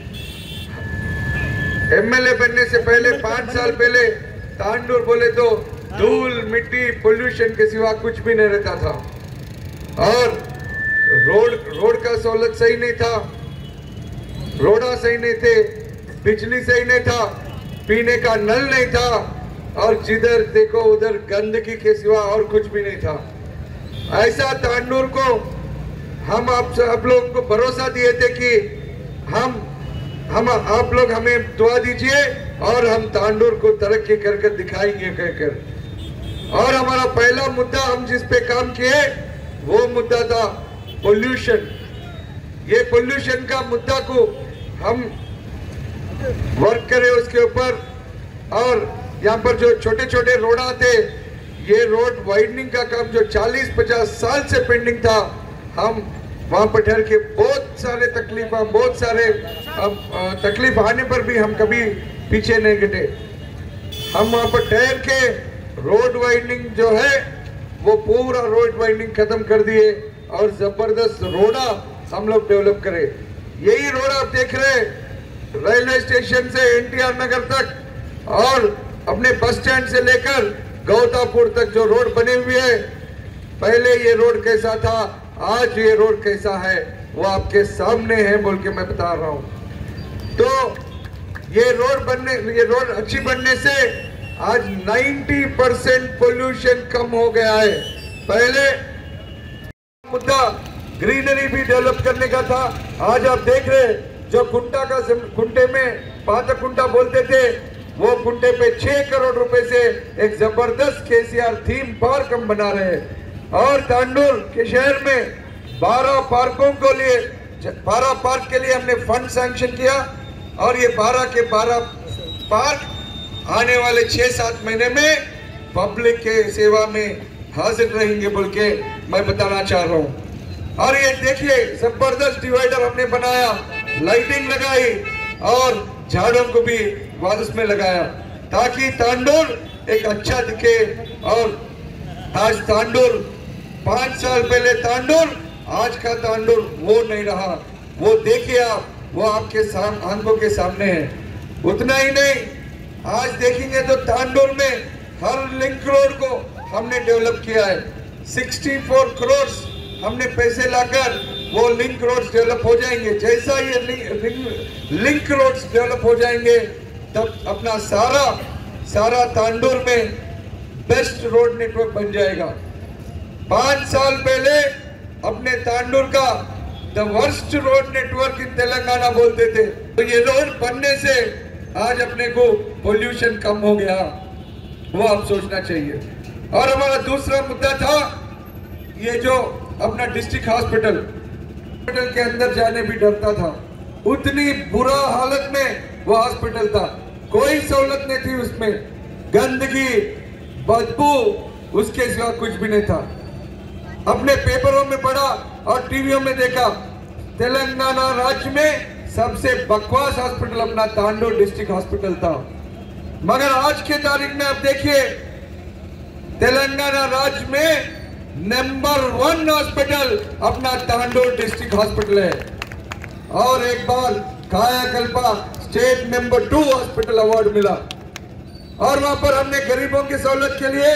एमएलए बनने से पहले 5 साल पहले तांडूर बोले तो धूल मिट्टी पोल्यूशन के सिवा कुछ भी नहीं रहता था और रोड का सहूलत सही नहीं था, रोड़ा सही नहीं थे, बिजली सही नहीं था, पीने का नल नहीं था और जिधर देखो उधर गंदगी के सिवा और कुछ भी नहीं था। ऐसा तांडूर को हम आप लोगों को भरोसा दिए थे कि आप लोग हमें दुआ दीजिए और हम तांडूर को तरक्की कर दिखाएंगे कहकर। और हमारा पहला मुद्दा हम जिस पे काम किए वो मुद्दा था पोल्यूशन। ये पोल्यूशन का मुद्दा को हम वर्क करे उसके ऊपर। और यहाँ पर जो छोटे छोटे रोड आते, ये रोड वाइडनिंग का काम जो 40-50 साल से पेंडिंग था, हम वहाँ पर ठहर के बहुत सारे तकलीफ आने पर भी हम कभी पीछे नहीं हटे। हम वहाँ पर ठहर के रोड वाइडनिंग जो है वो पूरा रोड वाइडनिंग खत्म कर दिए और जबरदस्त रोड़ा हम लोग डेवलप करे। यही रोड आप देख रहे रेलवे स्टेशन से एनटीआर नगर तक और अपने बस स्टैंड से लेकर गौतापुर तक जो रोड बने हुए है, पहले ये रोड कैसा था, आज ये रोड कैसा है, वो आपके सामने है बोल के मैं बता रहा हूँ। तो ये रोड अच्छी बनने से आज 90% पोल्यूशन कम हो गया है। पहले मुद्दा ग्रीनरी भी डेवलप करने का था। आज आप देख रहे जो कुंटे में 5 कुंटा बोलते थे, वो कुंटे पे 6 करोड़ रुपए से एक जबरदस्त केसीआर थीम पार्क हम बना रहे हैं। और तांडुल के शहर में 12 पार्क के लिए हमने फंड सैंक्शन किया और ये 12 के 12 पार्क आने वाले 6-7 महीने में पब्लिक के सेवा में हाजिर रहेंगे बोल के मैं बताना चाह रहा हूँ। और ये देखिए जबरदस्त डिवाइडर हमने बनाया, लाइटिंग लगाई और झाड़ों को भी उसमें लगाया ताकि तांडुल एक अच्छा दिखे। और आज तांडुल 5 साल पहले तांडुल, आज का तांडुल वो नहीं रहा। वो देखिए आप, वो आपके आंखों के सामने है। उतना ही नहीं, आज देखेंगे तो तांडुल में हर लिंक रोड को हमने डेवलप किया है। 64 करोड़ हमने पैसे लाकर वो लिंक रोड्स डेवलप हो जाएंगे। जैसा ये लिंक रोड्स डेवलप हो जाएंगे तब अपना सारा तांडुल में बेस्ट रोड नेटवर्क बन जाएगा। 5 साल पहले अपने तांडुल का the worst road network in Telangana बोलते थे। तो ये रोड बनने से आज अपने को पोल्यूशन कम हो गया, वो आप सोचना चाहिए। और हमारा दूसरा मुद्दा था ये जो अपना डिस्ट्रिक्ट हॉस्पिटल के अंदर जाने भी डरता था। उतनी बुरा हालत में वो हॉस्पिटल था, कोई सहूलत नहीं थी उसमें, गंदगी, बदबू, उसके सिवा कुछ भी नहीं था। अपने पेपरों में पढ़ा और टीवियों में देखा, तेलंगाना राज्य में सबसे बकवास हॉस्पिटल अपना तांडुल डिस्ट्रिक्ट हॉस्पिटल था। मगर आज के तारीख में आप देखिए तेलंगाना राज्य में नंबर 1 हॉस्पिटल अपना तांडुल डिस्ट्रिक्ट हॉस्पिटल है। और एक बार Kayakalpa state number 2 hospital award मिला। और वहां पर हमने गरीबों की सहूलत के लिए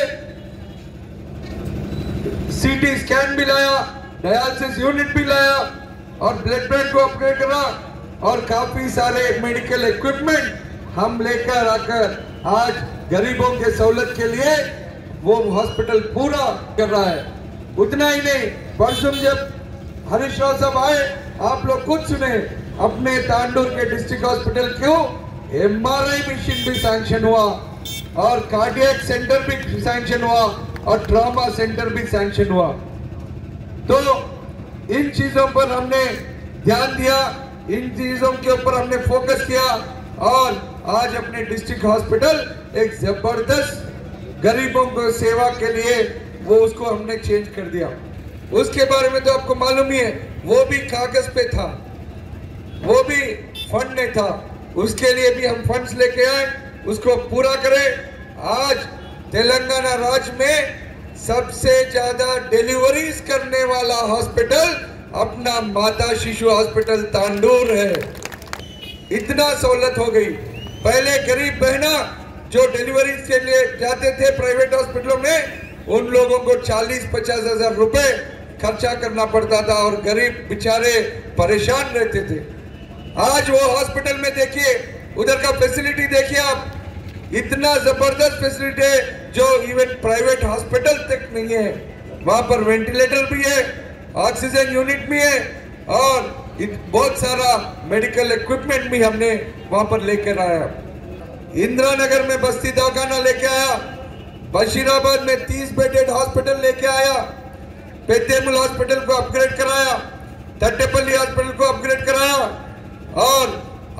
सीटी स्कैन भी लाया, डायलिसिस यूनिट भी लाया और ब्लड बैंक को अपग्रेड करा और काफी सारे मेडिकल इक्विपमेंट हम लेकर आकर आज गरीबों के सहूलत के लिए वो हॉस्पिटल पूरा कर रहा है। उतना ही नहीं, परसों जब हरीश राव साहब आए, आप लोग खुद सुने, अपने तांडुल के डिस्ट्रिक्ट हॉस्पिटल क्यों एमआरआई मशीन भी सैंक्शन हुआ और कार्डियक सेंटर भी सैंक्शन हुआ और ट्रॉमा सेंटर भी सैंक्शन हुआ। तो इन चीजों पर हमने ध्यान दिया, इन चीजों के ऊपर हमने फोकस किया और आज अपने डिस्ट्रिक्ट हॉस्पिटल एक जबरदस्त गरीबों को सेवा के लिए वो उसको हमने चेंज कर दिया। उसके बारे में तो आपको मालूम ही है, वो भी कागज पे था, वो भी फंड नहीं था, उसके लिए भी हम फंड्स लेके आए, उसको पूरा करें। आज तेलंगाना राज्य में सबसे ज्यादा डिलीवरीज करने वाला हॉस्पिटल अपना माता शिशु हॉस्पिटल तांडुल है। इतना सहूलत हो गई। पहले गरीब बहना जो डिलीवरी के लिए जाते थे प्राइवेट हॉस्पिटलों में, उन लोगों को 40-50 हजार रुपए खर्चा करना पड़ता था और गरीब बेचारे परेशान रहते थे। आज वो हॉस्पिटल में देखिए, उधर का फैसिलिटी देखिए आप, इतना जबरदस्त फैसिलिटी है जो इवन प्राइवेट हॉस्पिटल तक नहीं है। वहां पर वेंटिलेटर भी है, ऑक्सीजन यूनिट भी है और बहुत सारा मेडिकल इक्विपमेंट भी हमने वहां पर लेकर आया। इंदिरा नगर में बस्ती दवाखाना लेके आया, बशीराबाद में 30 बेडेड हॉस्पिटल लेके आया, पेद्देमुल हॉस्पिटल को अपग्रेड कराया, तट्टेपल्ली हॉस्पिटल को अपग्रेड कराया और 8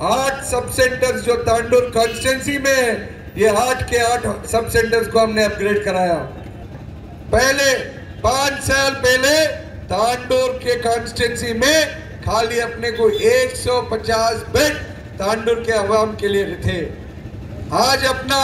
सब सेंटर्स जो तांडुर कॉन्स्टिट्यूंसी में है, ये 8 के 8 सब सेंटर्स को हमने अपग्रेड कराया। पहले 5 साल पहले तांडुर के कॉन्स्टिट्यूंसी में खाली अपने को 150 बेड तांडुर के अवाम के लिए थे। आज अपना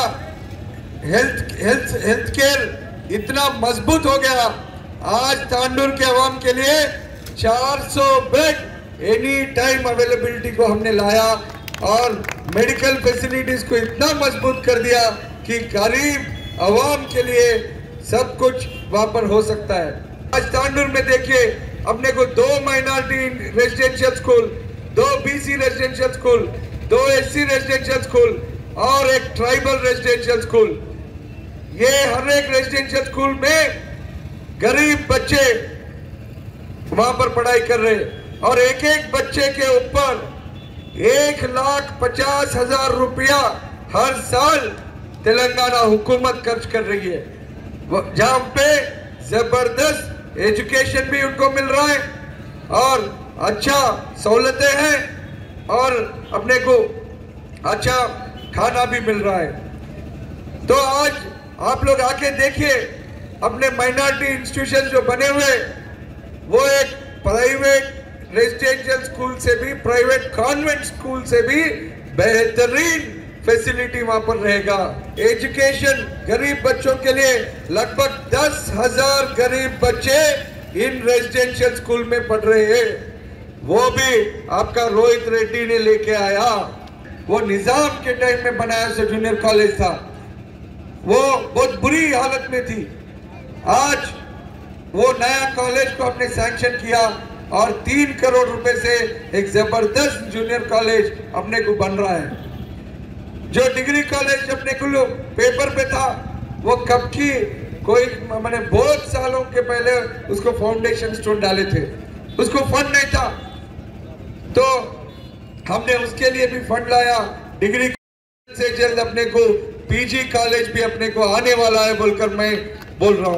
हेल्थ केयर इतना मजबूत हो गया, आज तांडुर के अवाम के लिए 400 बेड एनी टाइम अवेलेबिलिटी को हमने लाया और मेडिकल फैसिलिटीज को इतना मजबूत कर दिया कि गरीब अवाम के लिए सब कुछ वहां पर हो सकता है। आज तांडुर में देखिए अपने को 2 minority residential school, 2 BC residential school, 2 SC residential school और एक ट्राइबल रेजिडेंशियल स्कूल। ये हर एक रेजिडेंशियल स्कूल में गरीब बच्चे वहां पर पढ़ाई कर रहे हैं और एक एक बच्चे के ऊपर 1,50,000 रुपया हर साल तेलंगाना हुकूमत खर्च कर रही है, जहां पे जबरदस्त एजुकेशन भी उनको मिल रहा है और अच्छा सहूलतें हैं और अपने को अच्छा खाना भी मिल रहा है। तो आज आप लोग आके देखिए अपने माइनॉरिटी इंस्टीट्यूशन जो बने हुए, वो एक प्राइवेट रेजिडेंशियल स्कूल से भी, प्राइवेट कॉन्वेंट स्कूल से भी बेहतरीन फैसिलिटी वहां पर रहेगा। एजुकेशन गरीब बच्चों के लिए लगभग 10,000 गरीब बच्चे इन रेजिडेंशियल स्कूल में पढ़ रहे हैं। वो भी आपका रोहित रेड्डी ने लेके आया। वो निजाम के टाइम में बनाया से जूनियर कॉलेज था, वो बहुत बुरी हालत में थी। आज वो नया कॉलेज को हमने सैंक्शन किया और 3 करोड़ रुपए से एक जबरदस्त जूनियर कॉलेज अपने को बन रहा है। जो डिग्री कॉलेज अपने को पेपर पे था, वो कब की कोई मैंने बहुत सालों के पहले उसको फाउंडेशन स्टोन डाले थे, उसको फंड नहीं था, तो हमने उसके लिए भी फंड लाया। डिग्री से जल्द अपने को PG कॉलेज भी अपने को आने वाला है बोलकर मैं बोल रहा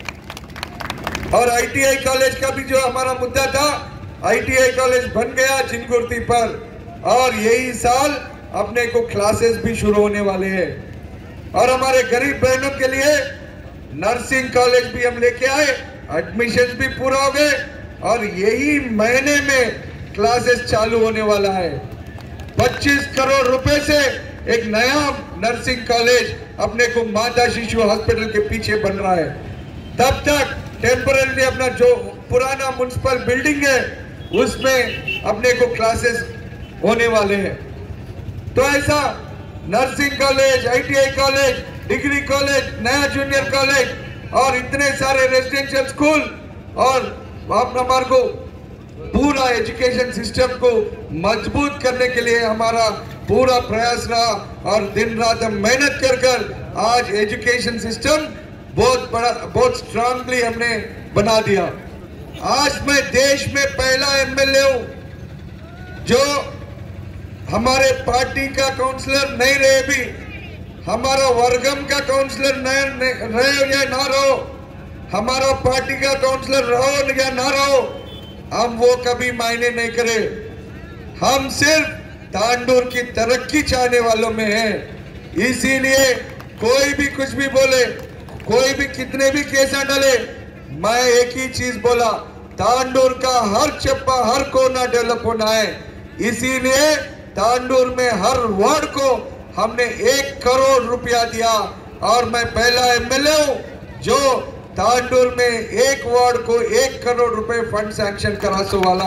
हूं। और ITI कॉलेज का भी जो हमारा मुद्दा था, ITI कॉलेज बन गया जिनकुर्ती पर और यही साल अपने को क्लासेस भी शुरू होने वाले हैं। और हमारे गरीब बहनों के लिए नर्सिंग कॉलेज भी हम लेके आए, एडमिशन भी पूरा हो गए और यही महीने में क्लासेस चालू होने वाला है। 25 करोड़ रुपए से एक नया नर्सिंग कॉलेज अपने को माता शिशु हॉस्पिटल के पीछे बन रहा है। तब तक टेम्पररी अपना जो पुराना म्युनिसिपल बिल्डिंग है उसमें अपने को क्लासेस होने वाले हैं। तो ऐसा nursing college, ITI college, degree college, नया जूनियर कॉलेज और इतने सारे रेजिडेंशियल स्कूल और हमारे को पूरा एजुकेशन सिस्टम को मजबूत करने के लिए हमारा पूरा प्रयास रहा और दिन रात हम मेहनत कर आज एजुकेशन सिस्टम बहुत बड़ा, बहुत स्ट्रांगली हमने बना दिया। आज मैं देश में पहला MLA हूं जो हमारे पार्टी का काउंसलर नहीं रहे भी, हमारा वर्गम का काउंसलर रहे या ना रहो, हमारा पार्टी का काउंसलर रहो या ना रहो, हम वो कभी मायने नहीं करे। हम सिर्फ तांडुर की तरक्की चाहने वालों में हैं। इसीलिए कोई भी कुछ भी बोले, कोई भी कितने भी केसा डाले, मैं एक ही चीज बोला, तांडुर का हर चप्पा हर कोना डेवलप होना है। इसीलिए तांडुर में हर वार्ड को हमने 1 करोड़ रुपया दिया और मैं पहला MLA हूं जो तांडुर में एक वार्ड को 1 करोड़ रुपए फंड सैंक्शन करा सो वाला।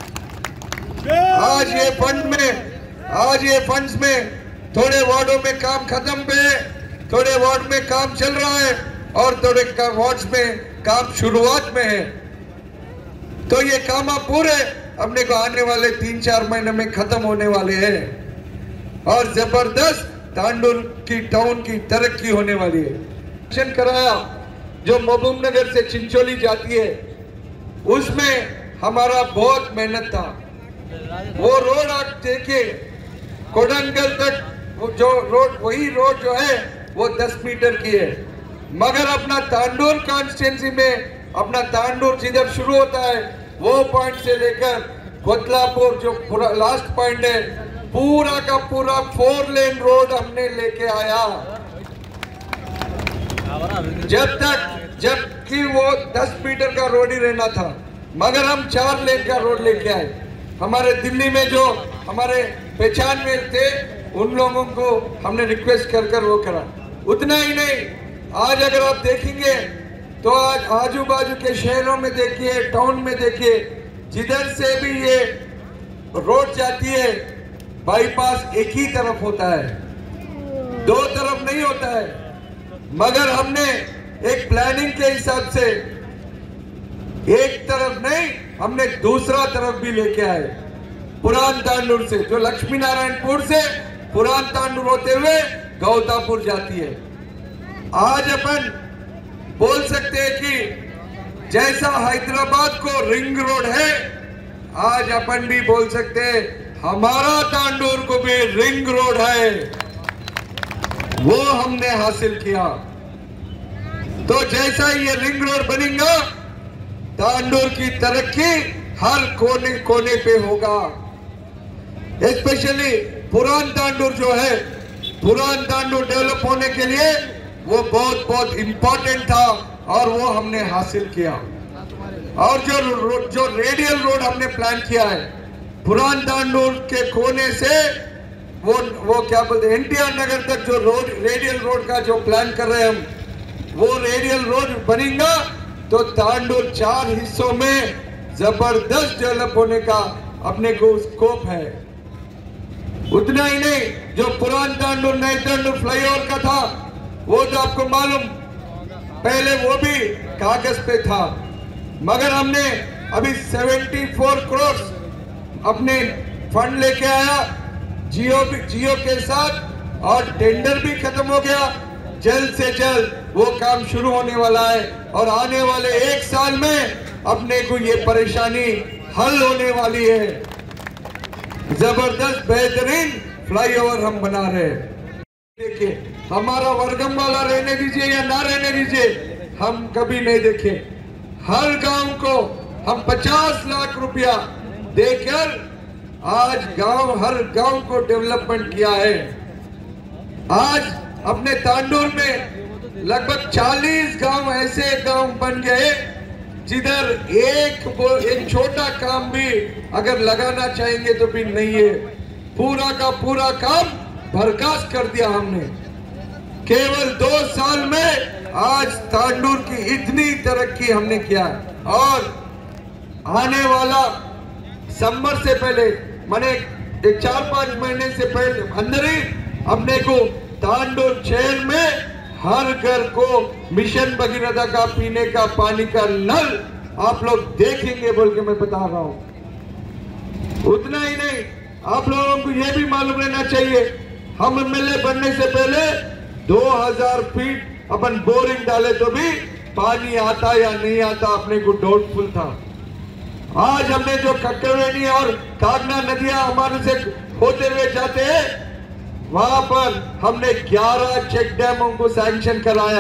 आज ये फंड्स में थोड़े वार्डों में काम खत्म पे है, थोड़े वार्ड में काम चल रहा है और थोड़े वार्ड्स में काम शुरुआत में है। तो ये काम पूरे अपने को आने वाले 3-4 महीने में खत्म होने वाले हैं और जबरदस्त तांडुर की टाउन की तरक्की होने वाली है। कराया जो महबूब नगर से चिंचोली जाती है, उसमें हमारा बहुत मेहनत था। वो रोड आप देखिए कोडंगल तक, वो जो रोड, वही रोड जो है वो 10 मीटर की है, मगर अपना तांडुर कॉन्स्टिट्यूंसी में अपना तांडुर जिधर शुरू होता है वो पॉइंट से लेकर कोतलापुर जो पूरा लास्ट पॉइंट है पूरा का पूरा 4 लेन रोड हमने लेके आया। जबकि वो 10 मीटर का रोड ही रहना था, मगर हम 4 लेन का रोड लेके आए। हमारे दिल्ली में जो हमारे पहचान में थे उन लोगों को हमने रिक्वेस्ट कर वो करा। उतना ही नहीं, आज अगर आप देखेंगे तो आज आजू बाजू के शहरों में देखिए, टाउन में देखिए, जिधर से भी ये रोड जाती है बाईपास एक ही तरफ होता है, 2 तरफ नहीं होता है। मगर हमने एक प्लानिंग के हिसाब से एक तरफ नहीं, हमने दूसरा तरफ भी लेके आए। पुरान तांडूर से, जो लक्ष्मी नारायणपुर से पुरान तांडूर होते हुए गौतापुर जाती है। आज अपन बोल सकते हैं कि जैसा हैदराबाद को रिंग रोड है, आज अपन भी बोल सकते हैं हमारा तांडूर को भी रिंग रोड है, वो हमने हासिल किया। तो जैसा ये रिंग रोड बनेगा, तांडूर की तरक्की हर कोने कोने पे होगा। स्पेशली पुरान तांडूर जो है, पुरान तांडूर डेवलप होने के लिए वो बहुत इंपॉर्टेंट था और वो हमने हासिल किया। और जो रेडियल रोड हमने प्लान किया है पुरान तांडूर के कोने से वो क्या बोलते हैं NTR नगर तक, जो रोड रेडियल रोड का जो प्लान कर रहे हैं हम, वो रेडियल रोड बनेगा तो तांडूर 4 हिस्सों में जबरदस्त डेवलप होने का अपने को स्कोप है। उतना ही नहीं, जो पुरान तांडूर नए तांडूर फ्लाईओवर का था वो तो आपको मालूम, पहले वो भी कागज पे था, मगर हमने अभी 74 करोड़ अपने फंड लेके आया जियो के साथ, और टेंडर भी खत्म हो गया। जल्द से जल्द वो काम शुरू होने वाला है और आने वाले 1 साल में अपने को ये परेशानी हल होने वाली है। जबरदस्त बेहतरीन फ्लाईओवर हम बना रहे हैं। देखिए, हमारा वर्गम वाला रहने दीजिए या ना रहने दीजिए, हम कभी नहीं देखे। हर गांव को हम 50 लाख रुपया देकर आज हर गांव को डेवलपमेंट किया है। आज अपने तांडूर में लगभग 40 गांव ऐसे गांव बन गए जिधर एक छोटा काम भी अगर लगाना चाहेंगे तो भी नहीं है। पूरा का पूरा काम बर्खास्त कर दिया हमने। केवल 2 साल में आज तांडूर की इतनी तरक्की हमने किया। और आने वाला समर से पहले, माने 4-5 महीने से पहले अंदर ही अपने को तांडूर शहर में हर घर को मिशन भगीरथ का पीने का पानी का नल आप लोग देखेंगे बोल के मैं बता रहा हूं। उतना ही नहीं, आप लोगों को यह भी मालूम रहना चाहिए, हम MLA बनने से पहले 2000 फीट अपन बोरिंग डाले तो भी पानी आता या नहीं आता अपने को डाउटफुल था। आज हमने जो कक्करवेनी और कागना नदियां हमारे से होते हुए जाते हैं, वहां पर हमने 11 चेक डैमों को सैंक्शन कराया,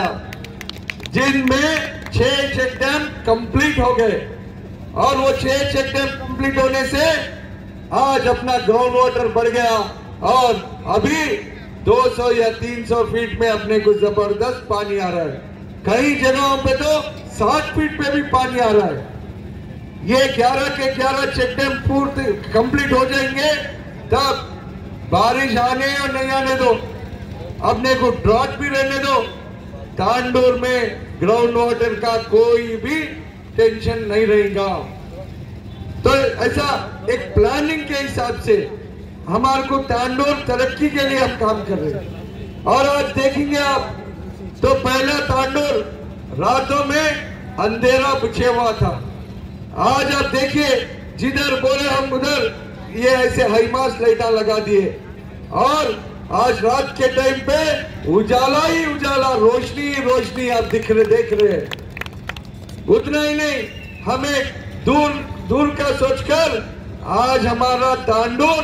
जिनमें 6 चेक डैम कंप्लीट हो गए। और वो 6 चेक डैम कंप्लीट होने से आज अपना ग्राउंड वाटर बढ़ गया और अभी 200 या 300 फीट में अपने को जबरदस्त पानी आ रहा है। कई जगहों पे तो 60 फीट पे भी पानी आ रहा है। ये 11 के 11 चेक डैम पूर्ति कंप्लीट हो जाएंगे, तब बारिश आने और नहीं आने दो, अपने को ड्रॉट भी रहने दो, तांडूर में ग्राउंड वाटर का कोई भी टेंशन नहीं रहेगा। तो ऐसा एक प्लानिंग के हिसाब से हमारे को तांडूर तरक्की के लिए हम काम कर रहे हैं। और आज देखेंगे आप तो पहला तांडूर रातों में अंधेरा बिछे हुआ था, आज आप देखिए जिधर बोले हम उधर ये ऐसे हाईमास लाइटा लगा दिए और आज रात के टाइम पे उजाला ही उजाला, रोशनी ही रोशनी आप देख रहे हैं। उतना ही नहीं, हमें दूर दूर का सोचकर आज हमारा तांडूर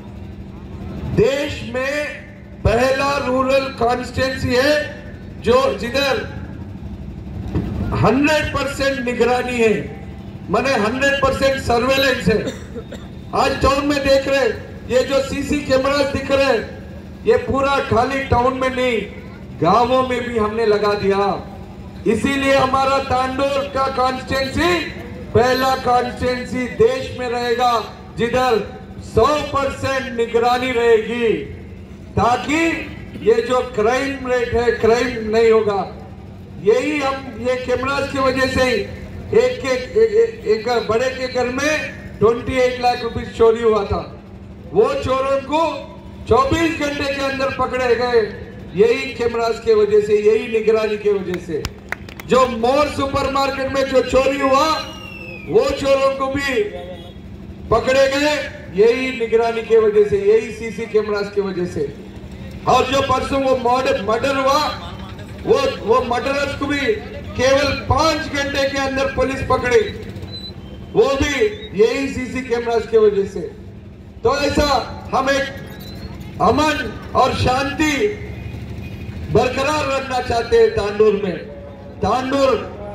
देश में पहला रूरल कॉन्स्टिट्यूंसी है जो जिधर 100% निगरानी है, माने 100% सर्वेलेंस है। आज टाउन में देख रहे ये जो सीसी कैमरा दिख रहे हैं ये पूरा खाली टाउन में नहीं, गांवों में भी हमने लगा दिया। इसीलिए हमारा तांडोर का कॉन्स्टिट्यूंसी पहला कॉन्स्टिट्यूंसी देश में रहेगा जिधर 100% निगरानी रहेगी, ताकि ये जो क्राइम रेट है क्राइम नहीं होगा। यही हम ये कैमरास की वजह से एक बड़े के घर में 28 लाख रुपए चोरी हुआ था। वो चोरों को 24 घंटे के अंदर पकड़े गए, यही कैमरास के वजह से, यही निगरानी के वजह से। जो मॉल सुपरमार्केट में जो चोरी हुआ वो चोरों को भी पकड़े गए, यही निगरानी के वजह से, यही सीसी कैमरास की वजह से। और जो परसों वो मर्डर हुआ वो मर्डरर्स को भी केवल 5 घंटे के अंदर पुलिस पकड़ी, वो भी यही सीसी कैमरास की वजह से। तो ऐसा हम एक अमन और शांति बरकरार रखना चाहते हैं तांडूर में। तांडूर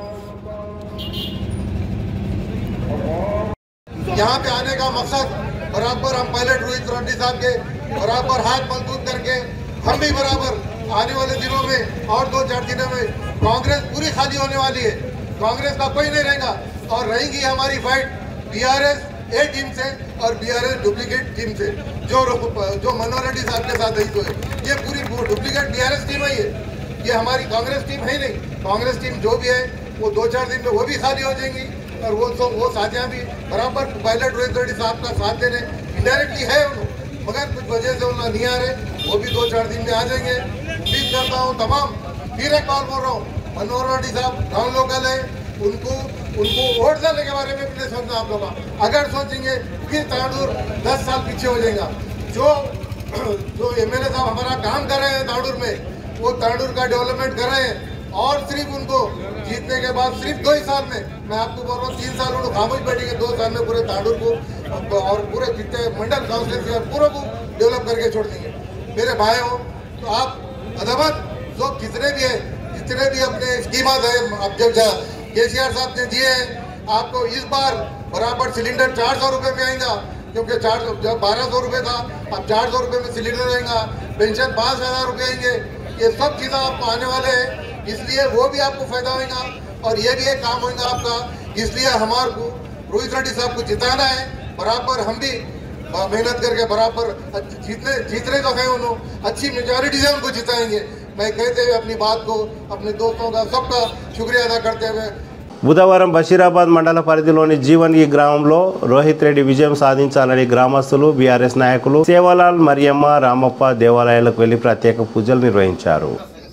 यहाँ पे आने का मकसद बराबर हम पायलट रोहित रेड्डी साहब के बराबर हाथ मजबूत करके हम भी बराबर आने वाले दिनों में और 2-4 दिनों में कांग्रेस पूरी खाली होने वाली है, कांग्रेस का कोई नहीं रहेगा। और रहेगी हमारी फाइट बीआरएस ए टीम से और बीआरएस डुप्लीकेट टीम से, जो मनोहर रेड्डी साहब के साथ है। ये पूरी डुप्लीकेट बीआरएस टीम है, ये हमारी कांग्रेस टीम है नहीं। कांग्रेस टीम जो भी है वो 2-4 दिन में वो भी खाली हो जाएंगी और वो साथियां भी बराबर पायलट रोहित रेड्डी साहब का साथ देने इनडायरेक्टली है मगर कुछ वजह से उन्हें नहीं आ रहे, वो भी 2-4 दिन में आ जाएंगे। उम्मीद करता हूँ तमाम, फिर एक बार बोल रहा हूँ, मनोहर रेड्डी साहब गाँव लोकल है, उनको वोट देने के बारे में भी नहीं सोचना आप लोग। अगर सोचेंगे फिर तांडूर 10 साल पीछे हो जाएगा। जो एमएलए साहब हमारा काम कर रहे हैं तांडूर में, वो तांडूर का डेवलपमेंट कर रहे हैं। और सिर्फ उनको जीतने के बाद सिर्फ 2 ही साल में, मैं आपको बोल रहा हूँ 3 साल उनको खामोश बैठेंगे, 2 साल में पूरे तांडूर को और पूरे जितने मंडल काउंसिल पूरे को डेवलप करके छोड़ देंगे। मेरे भाई हो तो आप अदावत जो जितने भी अपने स्कीमात है, अब जब केसीआर साहब ने दिए हैं आपको, इस बार बराबर सिलेंडर 400 रुपये में आएगा, क्योंकि 1200 रुपये था, अब 400 रुपये में सिलेंडर आएगा। पेंशन 5000 रुपये आएंगे। ये सब चीज़ें आपको आने वाले हैं, इसलिए वो भी आपको फायदा होगा और ये भी एक काम होगा आपका। इसलिए हमारे को रोहित रेड्डी साहब को जिताना है, बराबर हम भी मेहनत करके बराबर जीतने तो है, उन्होंने अच्छी मेजॉरिटी से उनको जिताएंगे। मैं कहते हुए अपनी बात को अपने दोस्तों का सबका शुक्रिया अदा करते हुए బుధవారం బషీరాబాద్ మండల పరిధిలోని జీవన్గి గ్రామంలో రోహిత్ రెడ్డి విజయం సాధించాలని గ్రామస్తులు, బీఆర్ఎస్ నాయకులు సేవాలాల్, మరియమ్మ, రామప్ప దేవాలయాలకు వెళ్లి ప్రత్యేక పూజలు నిర్వహించారు.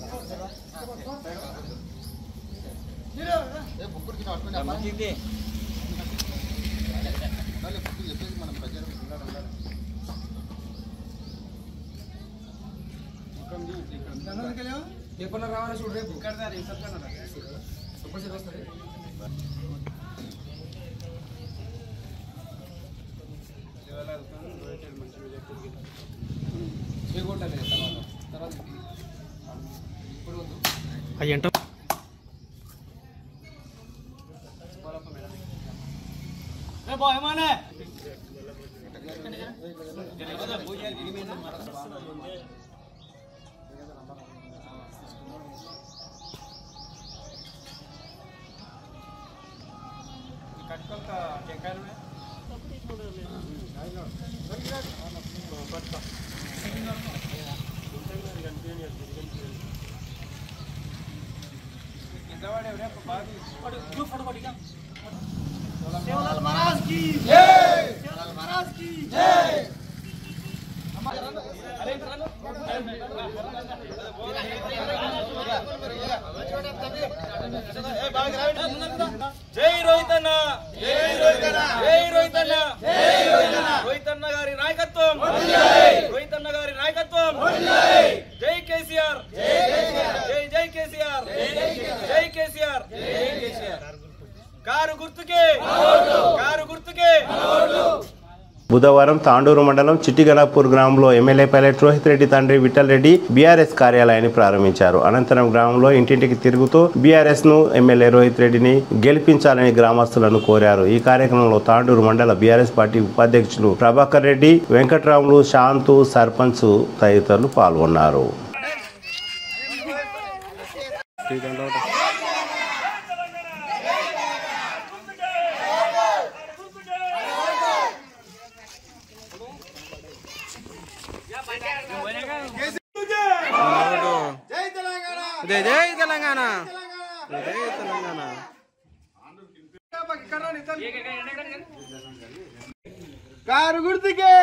జై రోహితన్న, జై రోహితన్న, జై రోహితన్న, జై రోహితన్న, రోహితన్న గారి నాయకత్వం, రోహితన్న గారి నాయకత్వం, జై కేసీఆర్, జై కేసీఆర్, జై కేసీఆర్, జై కేసీఆర్. కారు గుర్తుకే, కారు గుర్తుకే. బుధవారం తాండూరు మండలం చిట్టిగలాపూర్ గ్రామంలో ఎమ్మెల్యే పైలట్ రోహిత్ రెడ్డి తండ్రి విఠల్ రెడ్డి బీఆర్ఎస్ కార్యాలయాన్ని ప్రారంభించారు. అనంతరం గ్రామంలో ఇంటింటికి తిరుగుతూ బీఆర్ఎస్ ను ఎమ్మెల్యే రోహిత్ రెడ్డిని గెలిపించాలని గ్రామస్తులను కోరారు. ఈ కార్యక్రమంలో తాండూరు మండల బీఆర్ఎస్ పార్టీ ఉపాధ్యక్షులు ప్రభాకర్ రెడ్డి, వెంకట్రాములు, శాంతు, సర్పంచ్ తదితరులు పాల్గొన్నారు. కారు గుర్తుకే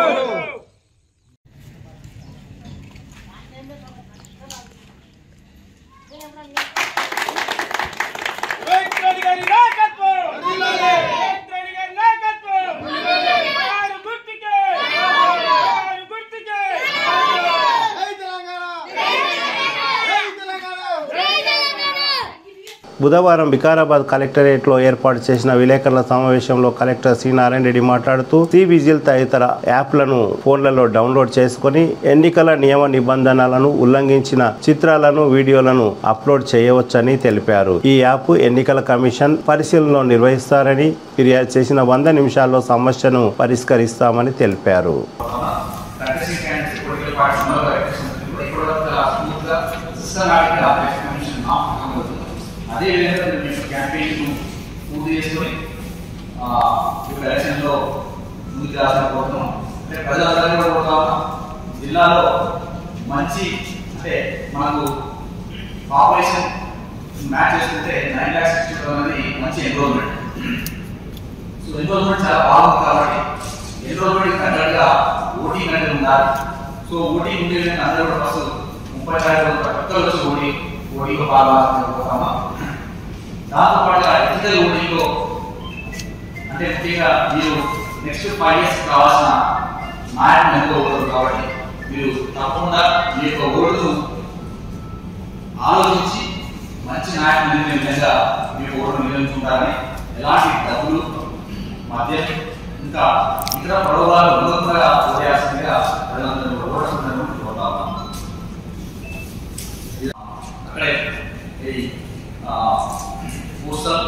బుధవారం వికారాబాద్ కలెక్టరేట్లో ఏర్పాటు చేసిన విలేకరుల సమావేశంలో కలెక్టర్ సి నారాయణ రెడ్డి మాట్లాడుతూ సి-విజిల్ తదితర యాప్లను ఫోన్లలో డౌన్లోడ్ చేసుకుని ఎన్నికల నియమ నిబంధనలను ఉల్లంఘించిన చిత్రాలను, వీడియోలను అప్లోడ్ చేయవచ్చని తెలిపారు. ఈ యాప్ ఎన్నికల కమిషన్ పరిశీలనలో నిర్వహిస్తారని, ఫిర్యాదు చేసిన 100 నిమిషాల్లో సమస్యను పరిష్కరిస్తామని తెలిపారు. అదేవిధంగా మేము క్యాంపెయిన్ పూర్తి చేసుకొని ఇప్పుడు ఎలక్షన్లో ముందుకు రావాలని కోరుతున్నాం. అంటే ప్రజలందరూ కూడా కోరుతాం, జిల్లాలో మంచి అంటే మనకు పాపులేషన్ మ్యాచ్ చేసుకుంటే 9,60,000 అనేది మంచి ఎన్రోల్మెంట్. సో ఎన్రోల్మెంట్ చాలా బాగుంది కాబట్టి ఎన్రోల్మెంట్ తగ్గట్టుగా ఓటింగ్ అనేది ఉండాలి. సో ఓటింగ్ ఉండే విధంగా అందరూ కూడా ఫస్ట్ 30 పక్కలు వచ్చి ఓటింగ్లో పాల్గొనాలనుకుంటున్నామా. దాంతో పాటుగా డిజిటల్ ఓటింగ్లో అంటే ముఖ్యంగా మీరు నెక్స్ట్ 5 years కావాల్సిన నాయకులు ఎన్నుకోకూడదు కాబట్టి మీరు తప్పకుండా మీ యొక్క ఓటును ఆలోచించి మంచి నాయకులు ఎన్నుకునే విధంగా మీ ఓటును నిర్ణయించుకుంటారని, ఎలాంటి డబ్బులు, మద్యం ఇంకా ఇతర ప్రలోభాలు ఉండకుండా ఓటేయాల్సిందిగా ప్రజలందరూ ఓటర్లను కోరుతా ఉన్నాం. అక్కడే ఈ పోస్టల్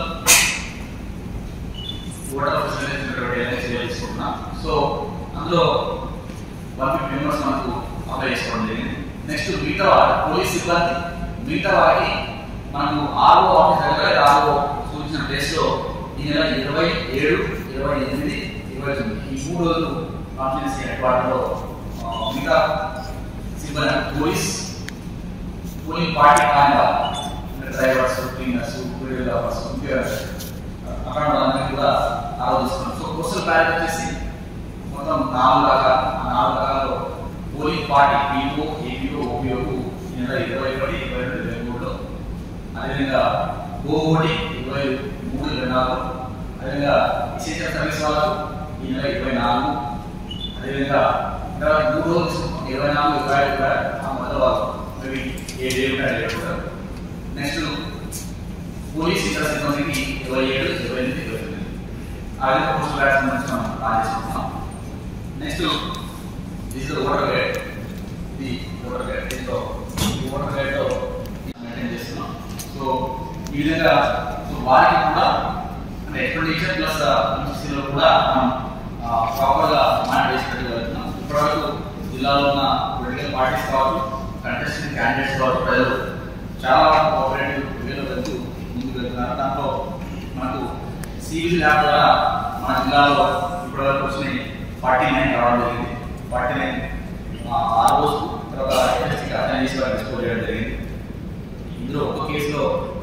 ఓటర్ చేసుకుంటున్నాం. సో అందులో 150 మెంబర్స్ మనకు అప్లై చేసుకోవడం జరిగింది. నెక్స్ట్ మిగతా పోలీస్ సిబ్బంది మిగతా వారికి మనకు ఆర్ఓ ఆఫీస్ దగ్గర ఆర్ఓ సూచించిన ప్లేస్లో ఈ నెల 27, 28, 29 ఈ 3 రోజులు కాన్ఫిడెన్స్ హెడ్ క్వార్టర్లో మిగతా సిబ్బంది పోలింగ్ పార్టీ కాని డ్రైవర్స్, క్లీనర్స్, వీడియోగ్రాఫర్స్ అక్కడ వాళ్ళందరికీ కూడా ఆలోచిస్తున్నాం. సో పోస్టల్ బ్యాలెట్ వచ్చేసి మొత్తం 4 రకాలు. ఆ 4 రకాల్లో పోలింగ్ పార్టీ పీఓ, ఏపీఓ, ఓపీఓకు ఈ నెల 21, 22, 23లో, అదేవిధంగా ఓఓడి 23, 24, అదేవిధంగా ఎసెన్షియల్ సర్వీస్ వాళ్ళకు ఈ నెల 24, అదేవిధంగా తర్వాత 3 రోజులు 24, 25 ఆ మొదటి వాళ్ళు మేబీ 7 ఉంటారు. నెక్స్ట్ పోలీస్ ఇతర సిబ్బందికి 27, 28, 29 అదే పోస్టల్ బ్యాలెట్ సంబంధించి మనం ప్లాన్ చేసుకుంటున్నాం. నెక్స్ట్ డిజిటల్ ఓటర్ గైడ్, ఇది ఓటర్ గైడ్, దీంట్లో ఈ ఓటర్ గైడ్లో మెయింటైన్ చేస్తున్నాం. సో ఈ విధంగా వారికి కూడా అంటే ఎక్స్పెండిచర్ ప్లస్ యూనివర్సిటీలో కూడా మనం ప్రాపర్గా మానిటర్ చేసినట్టు వెళ్తున్నాం. ఇప్పటివరకు జిల్లాలో ఉన్న పొలిటికల్ పార్టీస్ కావచ్చు, కంటెస్టెంట్ క్యాండిడేట్స్ కావచ్చు, ప్రజలు చాలా కోఆపరేటివ్ వేలో వెళ్తూ ముందుకు వెళ్తున్నారు. దాంట్లో మనకు సి-విజిల్ యాప్ ద్వారా మన జిల్లాలో ఇప్పటివరకు వచ్చిన 49 రావడం జరిగింది. 49 ఆ రోజు తర్వాత ఎస్ఎస్సీకి అటెండ్ చేసి వారికి డిస్పోజ్ చేయడం జరిగింది. ఇందులో ఒక కేసులో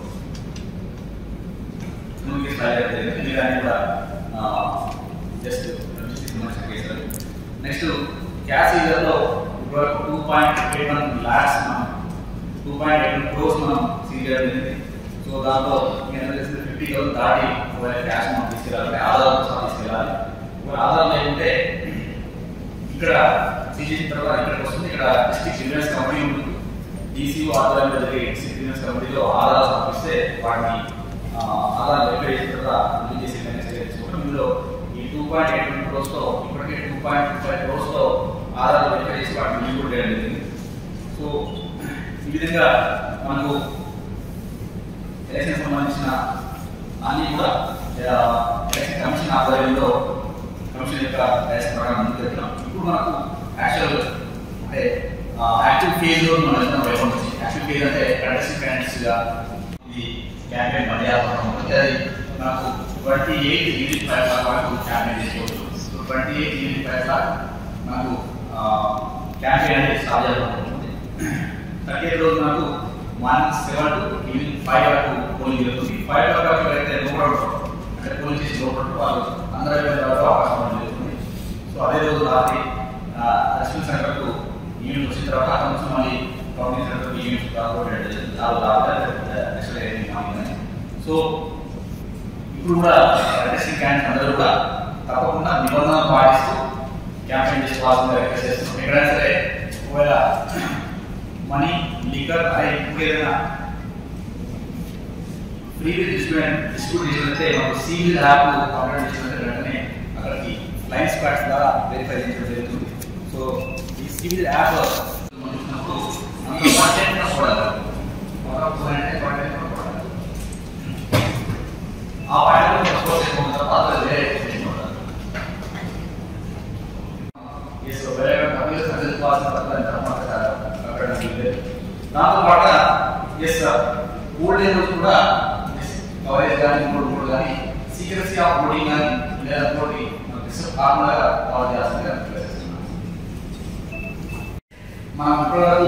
కేసు ఫైల్ చేయడం జరిగింది. మిగతా కూడా జస్ట్ సంబంధించిన కేసులు. నెక్స్ట్ క్యాష్ ఈజర్లో ఇప్పటివరకు 2.81 lakhs మనం 2.81 crores మనం సీజ్ చేయడం జరిగింది. సో దాంట్లో 50,000 దాటి క్యాష్ మనం తీసుకెళ్ళాలి, ఆధార్ తీసుకెళ్ళాలి. ఆధార్ లేకుంటే ఇక్కడ సీజ్ చేసిన తర్వాత ఇక్కడికి వస్తుంది. ఇక్కడ డిస్ట్రిక్ట్ చిల్డ్రన్స్ కమిటీ ఉంటుంది. డీసీఓ ఆధ్వర్యంలో జరిగే డిస్ట్రిక్ట్ చిల్డ్రన్స్ కమిటీలో ఆధార్ సమర్పిస్తే వాటిని ఆధార్ వెరిఫై చేసిన తర్వాత రిలీజ్ చేసి తీసుకుంటాం. ఇందులో ఈ 2.81 crores లో ఇప్పటికే 2.25 crores ఆధార్ వెరిఫై చేసి వాటిని రిపోర్ట్ చేయడం జరిగింది. సో ఈ విధంగా మనకు ఎలక్షన్ సంబంధించిన అన్ని కూడా ఎలక్షన్ కమిషన్ ఆధ్వర్యంలో కమిషన్ యొక్క డైరెక్షన్ ప్రకారం ముందుకు వెళ్తున్నాం. ఇప్పుడు మనకు యాక్చువల్ అంటే యాక్టివ్ ఫేజ్ లో మనం వెళ్తున్నాం. వైపు యాక్టివ్ ఫేజ్ అంటే కంటెస్టింగ్ క్యాండిడేట్స్ గా ఇది క్యాంపెయిన్ మధ్యాహ్నం ఉంటుంది. అది మనకు 28 ఈవినింగ్ 5 o'clock వరకు క్యాంపెయిన్ చేసుకోవచ్చు. 28 ఈవినింగ్ 5 o'clock మనకు క్యాంపెయిన్ అనేది స్టార్ట్ జరుగుతుంది. 30th రోజు మనకు మార్నింగ్ 7 to ఈవినింగ్ 5 వరకు పోలింగ్ జరుగుతుంది. 5 o'clock వరకు ఎవరైతే లోపల అంటే పోలింగ్ చేసి లోపల వాళ్ళు అందరూ వరకు అవకాశం జరుగుతుంది. సో అదే రోజు రాత్రి అశ్విన్ సెంటర్కు ఈవినింగ్ వచ్చిన తర్వాత అక్కడ నుంచి మళ్ళీ కౌంటింగ్ సెంటర్కు ఈవినింగ్ సో ఇప్పుడు కూడా కంటెస్టింగ్ క్యాండిడేట్స్ అందరూ కూడా తప్పకుండా నిబంధనలు పాటిస్తూ క్యాంపెయిన్ చేసుకోవాల్సిందిగా రిక్వెస్ట్ చేస్తున్నాం. ఎక్కడైనా సరే ఒకవేళ మనీ లిక్కర్ ఇంకేదైనా ఫ్రీ డిస్ట్రిబ్యూట్ చేసినట్టే మనకు సివిల్ యాప్ అప్డేట్ చేసినట్టే వెంటనే అక్కడికి ఫ్లైయింగ్ స్క్వాడ్స్ ద్వారా వెరిఫై చేయడం జరుగుతుంది. సో ఈ సివిల్ యాప్ చూసినప్పుడు మనకు కంటెంట్ కూడా ఆ పాయింట్ సపోర్ట్ చేసుకున్న తర్వాత వేరే దాంతో పాటు ఓల్డ్ ఏజ్ కూడా కవరేజ్ కానీ ఇంకోటి కానీ సీక్రెసీ ఆఫ్ ఓటింగ్ కానీ లేదా ఇంకోటి కాకుండా కవర్ చేయాల్సిందిగా మనం ఇప్పటివరకు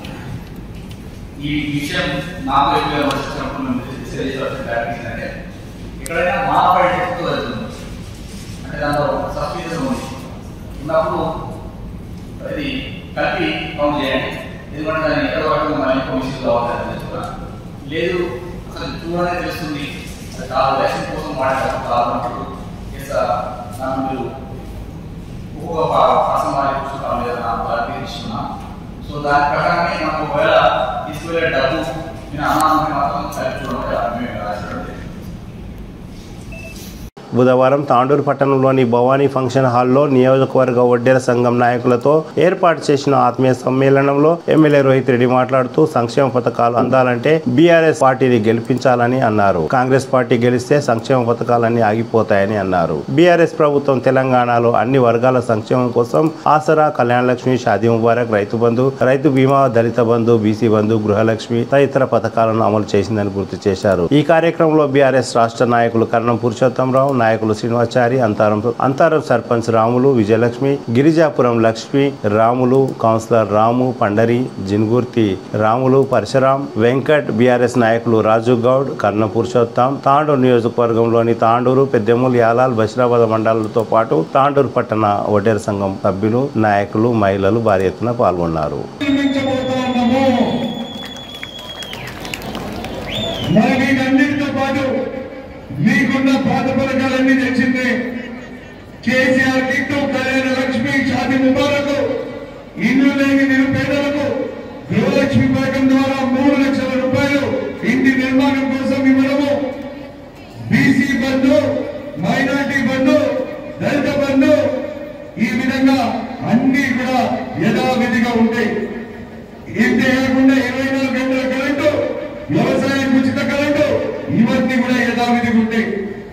ఈ విషయం నాకు ఎక్కువ వచ్చినప్పుడు మేము అంటే ఎక్కడైనా మాఫైడ్ ఎక్కువ వెళ్తుంది అంటే దాంట్లో సబ్సిడీస్ ఉంది ఉన్నప్పుడు అది కలిపి కౌంట్ చేయండి. ఎందుకంటే దాన్ని ఎక్కడ వరకు మన ఇన్ఫర్మేషన్ కావాలని తెలుసుకున్నాను. లేదు అసలు చూడనే తెలుస్తుంది అది చాలా రేషన్ కోసం వాడేటప్పుడు కావాలన్నప్పుడు దాన్ని మీరు ఒక్కొక్క పర్సన్ వారి పుస్తకాలు లేదా నాకు ఇస్తున్నా. సో దాని ప్రకారమే మనకు ఒకవేళ తీసుకువెళ్ళే డబ్బు నేను అన్నాన్ని మాత్రం కలిపి చూడడం రాసినట్టు. బుధవారం తాండూరు పట్టణంలోని భవానీ ఫంక్షన్ హాల్లో నియోజకవర్గ ఒడ్డెర సంఘం నాయకులతో ఏర్పాటు చేసిన ఆత్మీయ సమ్మేళనంలో ఎమ్మెల్యే రోహిత్ రెడ్డి మాట్లాడుతూ సంక్షేమ పథకాలు అందాలంటే బీఆర్ఎస్ పార్టీని గెలిపించాలని అన్నారు. కాంగ్రెస్ పార్టీ గెలిస్తే సంక్షేమ పథకాలన్నీ ఆగిపోతాయని అన్నారు. బీఆర్ఎస్ ప్రభుత్వం తెలంగాణలో అన్ని వర్గాల సంక్షేమం కోసం ఆసరా, కళ్యాణ లక్ష్మి, షాదీ ముబారక్, రైతు బంధు, రైతు బీమా, దళిత బంధు, బీసీ బంధు, గృహలక్ష్మి తదితర పథకాలను అమలు చేసిందని గుర్తు చేశారు. ఈ కార్యక్రమంలో బీఆర్ఎస్ రాష్ట్ర నాయకులు కర్ణం పురుషోత్తంరావు, నాయకులు శ్రీనివాచారి, అంతారం సర్పంచ్ రాములు, విజయలక్ష్మి, గిరిజాపురం లక్ష్మి, రాములు, కౌన్సిలర్ రాము, పండరి, జిన్గుర్తి రాములు, పరశురాం, వెంకట్, బీఆర్ఎస్ నాయకులు రాజు గౌడ్, కర్ణ పురుషోత్తం, తాండూరు నియోజకవర్గంలోని తాండూరు, పెద్దెముల్, యాలాల్, బషీరాబాద్ మండలాలతో పాటు తాండూరు పట్టణ ఒడ్డెర సంఘం సభ్యులు, నాయకులు, మహిళలు భారీ ఎత్తున పాల్గొన్నారు. మీకున్న పాత పథకాలన్నీ తెచ్చింది కేసీఆర్ కిట్టు, కళ్యాణ లక్ష్మి, షాదీ ముబారక్, ఇల్లు లేని నిరుపేదలకు గృహలక్ష్మి పథకం ద్వారా 3 లక్షల రూపాయలు ఇంటి నిర్మాణం కోసం ఇవ్వడము, బీసీ బంధు, మైనార్టీ బంధు, దళిత బంధు, ఈ విధంగా అన్ని కూడా యథావిధిగా ఉంటాయి. ఇంతే కాకుండా 24 గంటల కరెంటు, వ్యవసాయం ఉచిత కరెంటు, ఇవన్నీ కూడా యథావిధిగా ఉంటాయి.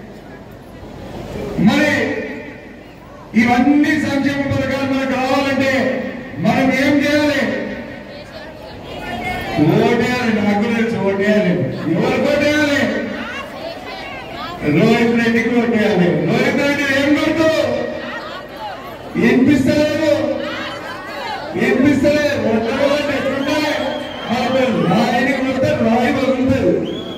మరి ఇవన్నీ సంక్షేమ పథకాలు మనకు రావాలంటే మనం ఏం చేయాలి? ఓటేయాలి. నాకు తెలుసు ఓటేయాలి. ఎవరికి ఓటేయాలి? రోహిత్ రెడ్డికి ఓటేయాలి. రోహిత్ రెడ్డి ఏం కొడుతూ వినిపిస్తలేదు, వినిపిస్తలేదు. రాయిని కొడితే రాయి వదులుతుంది.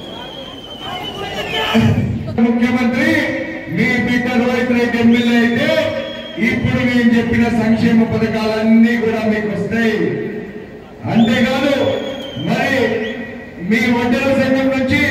ముఖ్యమంత్రి మీ బిడ్డ రోహిత్ రెడ్డి ఎమ్మెల్యే అయితే ఇప్పుడు నేను చెప్పిన సంక్షేమ పథకాలన్నీ కూడా మీకు వస్తాయి. అంతేకాదు మరి మీ ఒడ్డెర సంఘం నుంచి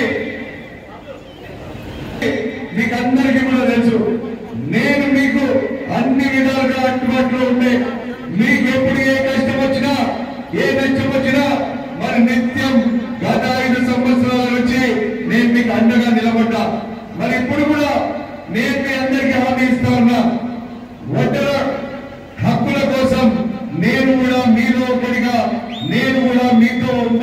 మీకు అందరికీ కూడా తెలుసు, నేను మీకు అన్ని విధాలుగా అందుబాటులో ఉండే, మీకు ఎప్పుడు ఏ కష్టం వచ్చినా ఏ నష్టం వచ్చినా మరి నిత్యం గత 5 సంవత్సరాల నుంచి నేను మీకు అండగా నిలబడ్డా. మరి ఇప్పుడు కూడా నేను మీ అందరికీ హామీ ఇస్తా ఉన్నా, ఒడ్డెర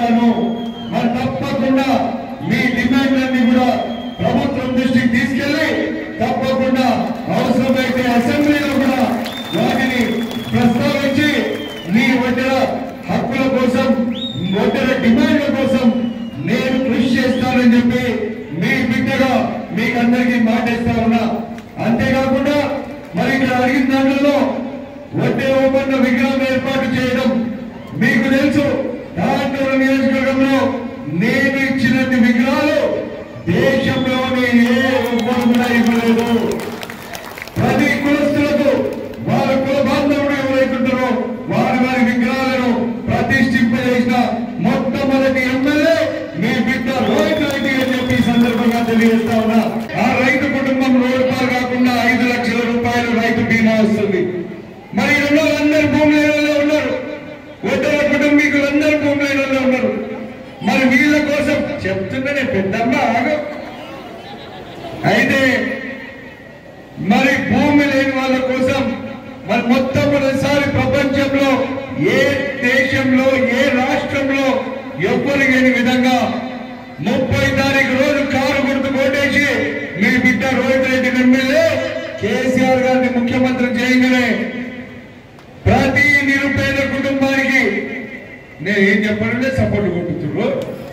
చెప్తాను. మరి తప్పకుండా మీ డిమాండ్లన్నీ కూడా ప్రభుత్వం దృష్టికి తీసుకెళ్లి తప్పకుండా అవసరమైతే అసెంబ్లీలో కూడా వాటిని ప్రస్తావించి మీ ఒడ్డెర హక్కుల కోసం, ఒడ్డెర డిమాండ్ల కోసం నేను కృషి చేస్తానని చెప్పి మీ బిడ్డగా మీకు అందరికీ మాటిస్తా ఉన్నా. అంతేకాకుండా మరి ఇక్కడ అడిగిన దాంట్లో ఒడ్డే ఓపెన్ విగ్రహం ఏర్పాటు చేయడం మీకు తెలుసు. తాండూరు నియోజకవర్గంలో నేను ఇచ్చినట్టు విగ్రహాలు దేశంలోని ఏ ఒక్కరు కూడా ఇవ్వలేదు. ప్రతి కులస్తులకు వాళ్ళ కుల బాంధవుడు ఎవరైతుంటారో వారి వారి విగ్రహాలను ప్రతిష్ఠింపజేసిన మొట్టమొదటి ఎమ్మెల్యే మీ బిడ్డ రోహిత్ రెడ్డి అని చెప్పి సందర్భంగా తెలియజేస్తా ఉన్నా. ఆ రైతు కుటుంబం రూపాయలు కాకుండా 5 లక్షల రూపాయలు రైతు బీమా వస్తుంది. మరి అందరూ భూమి లేని ఉన్నారు, ఒడ్డర కుటుంబీకులందరూ భూమి లేని ఉన్నారు. మరి వీళ్ళ కోసం చెప్తుందనే పెద్దమ్మ ఆగు. అయితే మరి భూమి లేని వాళ్ళ కోసం మరి మొట్టమొదటిసారి ప్రపంచంలో ఏ దేశంలో ఏ రాష్ట్రంలో ఎవ్వరు లేని విధంగా 30 తారీఖు రోజు కారు గుర్తు కొట్టేసి మీ బిడ్డ రోహిత్ రెడ్డి ఎమ్మెల్యే కేసీఆర్ గారిని ముఖ్యమంత్రి చేయగానే ప్రతి నిరుపేద కుటుంబానికి నేను ఏం చెప్పాలంటే సపోర్ట్ కొట్టుతున్నారు.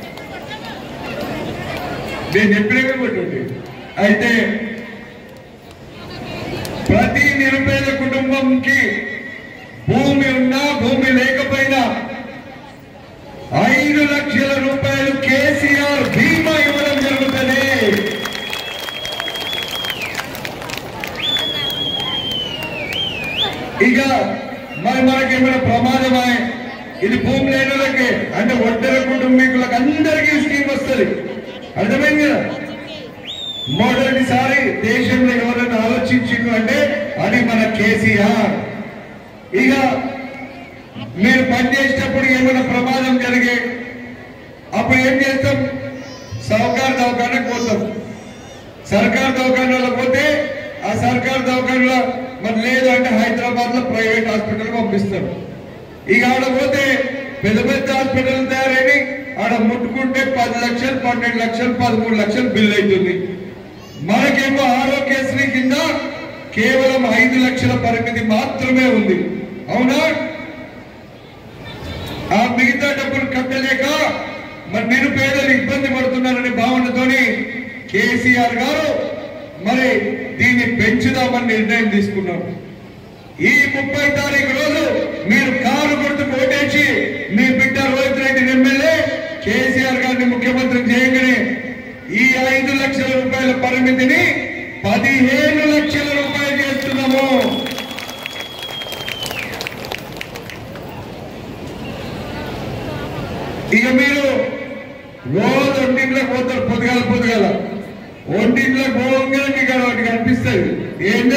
నేను చెప్పినగా కొట్టుంటే అయితే ప్రతి నిరుపేద కుటుంబంకి భూమి ఉన్నా భూమి లేకపోయినా 5 లక్షల రూపాయలు కేసీఆర్ బీమా ఇవ్వడం జరుగుతుంది. ఇక మరి మనకేమైనా ప్రమాదమా? ఇది భూమి లేని వాళ్ళకి అంటే ఒడ్డర కుటుంబీకులకు అందరికీ స్కీమ్ వస్తుంది. అర్థమైంది కదా? మొదటిసారి దేశంలో ఎవరైనా ఆలోచించిండు అంటే అది మన కేసీఆర్. ఇక మీరు పనిచేసేటప్పుడు ఏమైనా ప్రమాదం జరిగే అప్పుడు ఏం చేస్తాం? సర్కార్ దవాఖానకు పోతాం. సర్కార్ దవాఖానలో పోతే ఆ సర్కార్ దవాఖానలో మరి లేదు అంటే హైదరాబాద్ లో ప్రైవేట్ హాస్పిటల్ పంపిస్తారు. ఇక ఆడ పోతే పెద్ద పెద్ద హాస్పిటల్ తయారైన ఆడ ముట్టుకుంటే 10 లక్షలు 12 లక్షలు 13 లక్షలు బిల్ అవుతుంది. మనకేమో ఆరోగ్యశ్రీ కింద కేవలం 5 లక్షల పరిమితి మాత్రమే ఉంది. అవునా? ఆ మిగతా డబ్బులు కట్టలేక మరి నిరుపేదలు ఇబ్బంది పడుతున్నారనే భావనతోని కేసీఆర్ గారు మరి దీన్ని పెంచుదామని నిర్ణయం తీసుకున్నారు. ఈ 30 తారీఖు రోజు మీరు కారు గుర్తు ఓటేసి మీ బిడ్డ రోహిత్ రెడ్డి ఎమ్మెల్యే కేసీఆర్ గారిని ముఖ్యమంత్రి చేయగానే ఈ 5 లక్షల రూపాయల పరిమితిని 15 లక్షల రూపాయలు చేస్తున్నాము. ఇక మీరు రోజు ఒంటింట్లోకి పోతారు. పొద్దుగాల ఒంటింట్లోకి పోగానే మీకు వాటికి అనిపిస్తుంది ఏంటి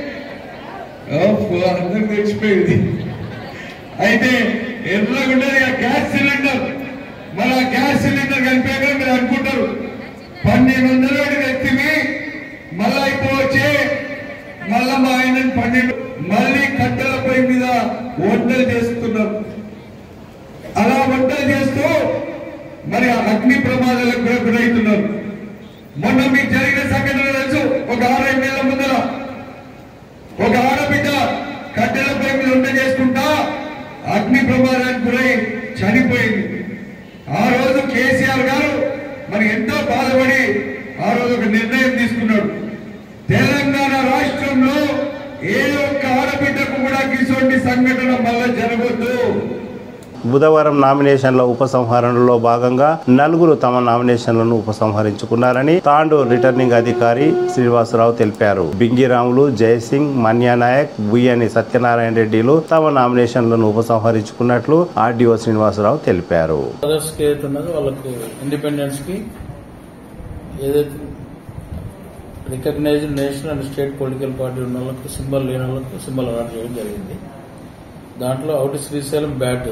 అందరికి తెచ్చిపోయింది. అయితే ఎర్రగుండదు ఆ గ్యాస్ సిలిండర్. మళ్ళీ ఆ గ్యాస్ సిలిండర్ కలిపాక మీరు అనుకుంటారు 1200 వ్యక్తిని మళ్ళా అయిపోవచ్చే. మళ్ళా మా ఆయన 12 మళ్ళీ కట్టెల పొయ్యి మీద వంటలు చేస్తున్నారు. అలా వంటలు చేస్తూ మరి అగ్ని ప్రమాదాలకు కూడా గురవుతున్నారు. మొన్న మీకు జరిగిన సంఘటన తెలుసు. ఒక 6-7 నెలల ముందర ఒక ఆడబిడ్డ కట్టెల పొయ్యి మీద వంట చేసుకుంటా అగ్ని ప్రమాదానికి గురై చనిపోయింది. ఆ రోజు కేసీఆర్ గారు మరి ఎంతో బాధపడి ఆ రోజు ఒక నిర్ణయం తీసుకున్నాడు. తెలంగాణ రాష్ట్రంలో ఏ ఒక్క ఆడబిడ్డకు కూడా ఇటువంటి సంఘటన మళ్ళా జరగవద్దు. బుధవారం నామినేషన్ల ఉపసంహరణలో భాగంగా 4 తమ నామినేషన్లను ఉపసంహరించుకున్నారని తాండూరు రిటర్నింగ్ అధికారి శ్రీనివాసరావు తెలిపారు. బింగిరాములు, జయసింగ్, మన్యానాయక్, బుయ్యని సత్యనారాయణ రెడ్డిలు తమ నామినేషన్లను ఉపసంహరించుకున్నట్లు ఆర్డీఓ శ్రీనివాసరావు తెలిపారు. వాళ్ళకు ఇండిపెండెన్స్ కి ఏదైతే recognized national and state political party ఉన్న వాళ్ళకు సింబల్ లేని వాళ్ళకు సింబల్ అలాట్ చేయడం జరిగింది. దాంట్లో అవుట్ శ్రీశైలం బ్యాట్,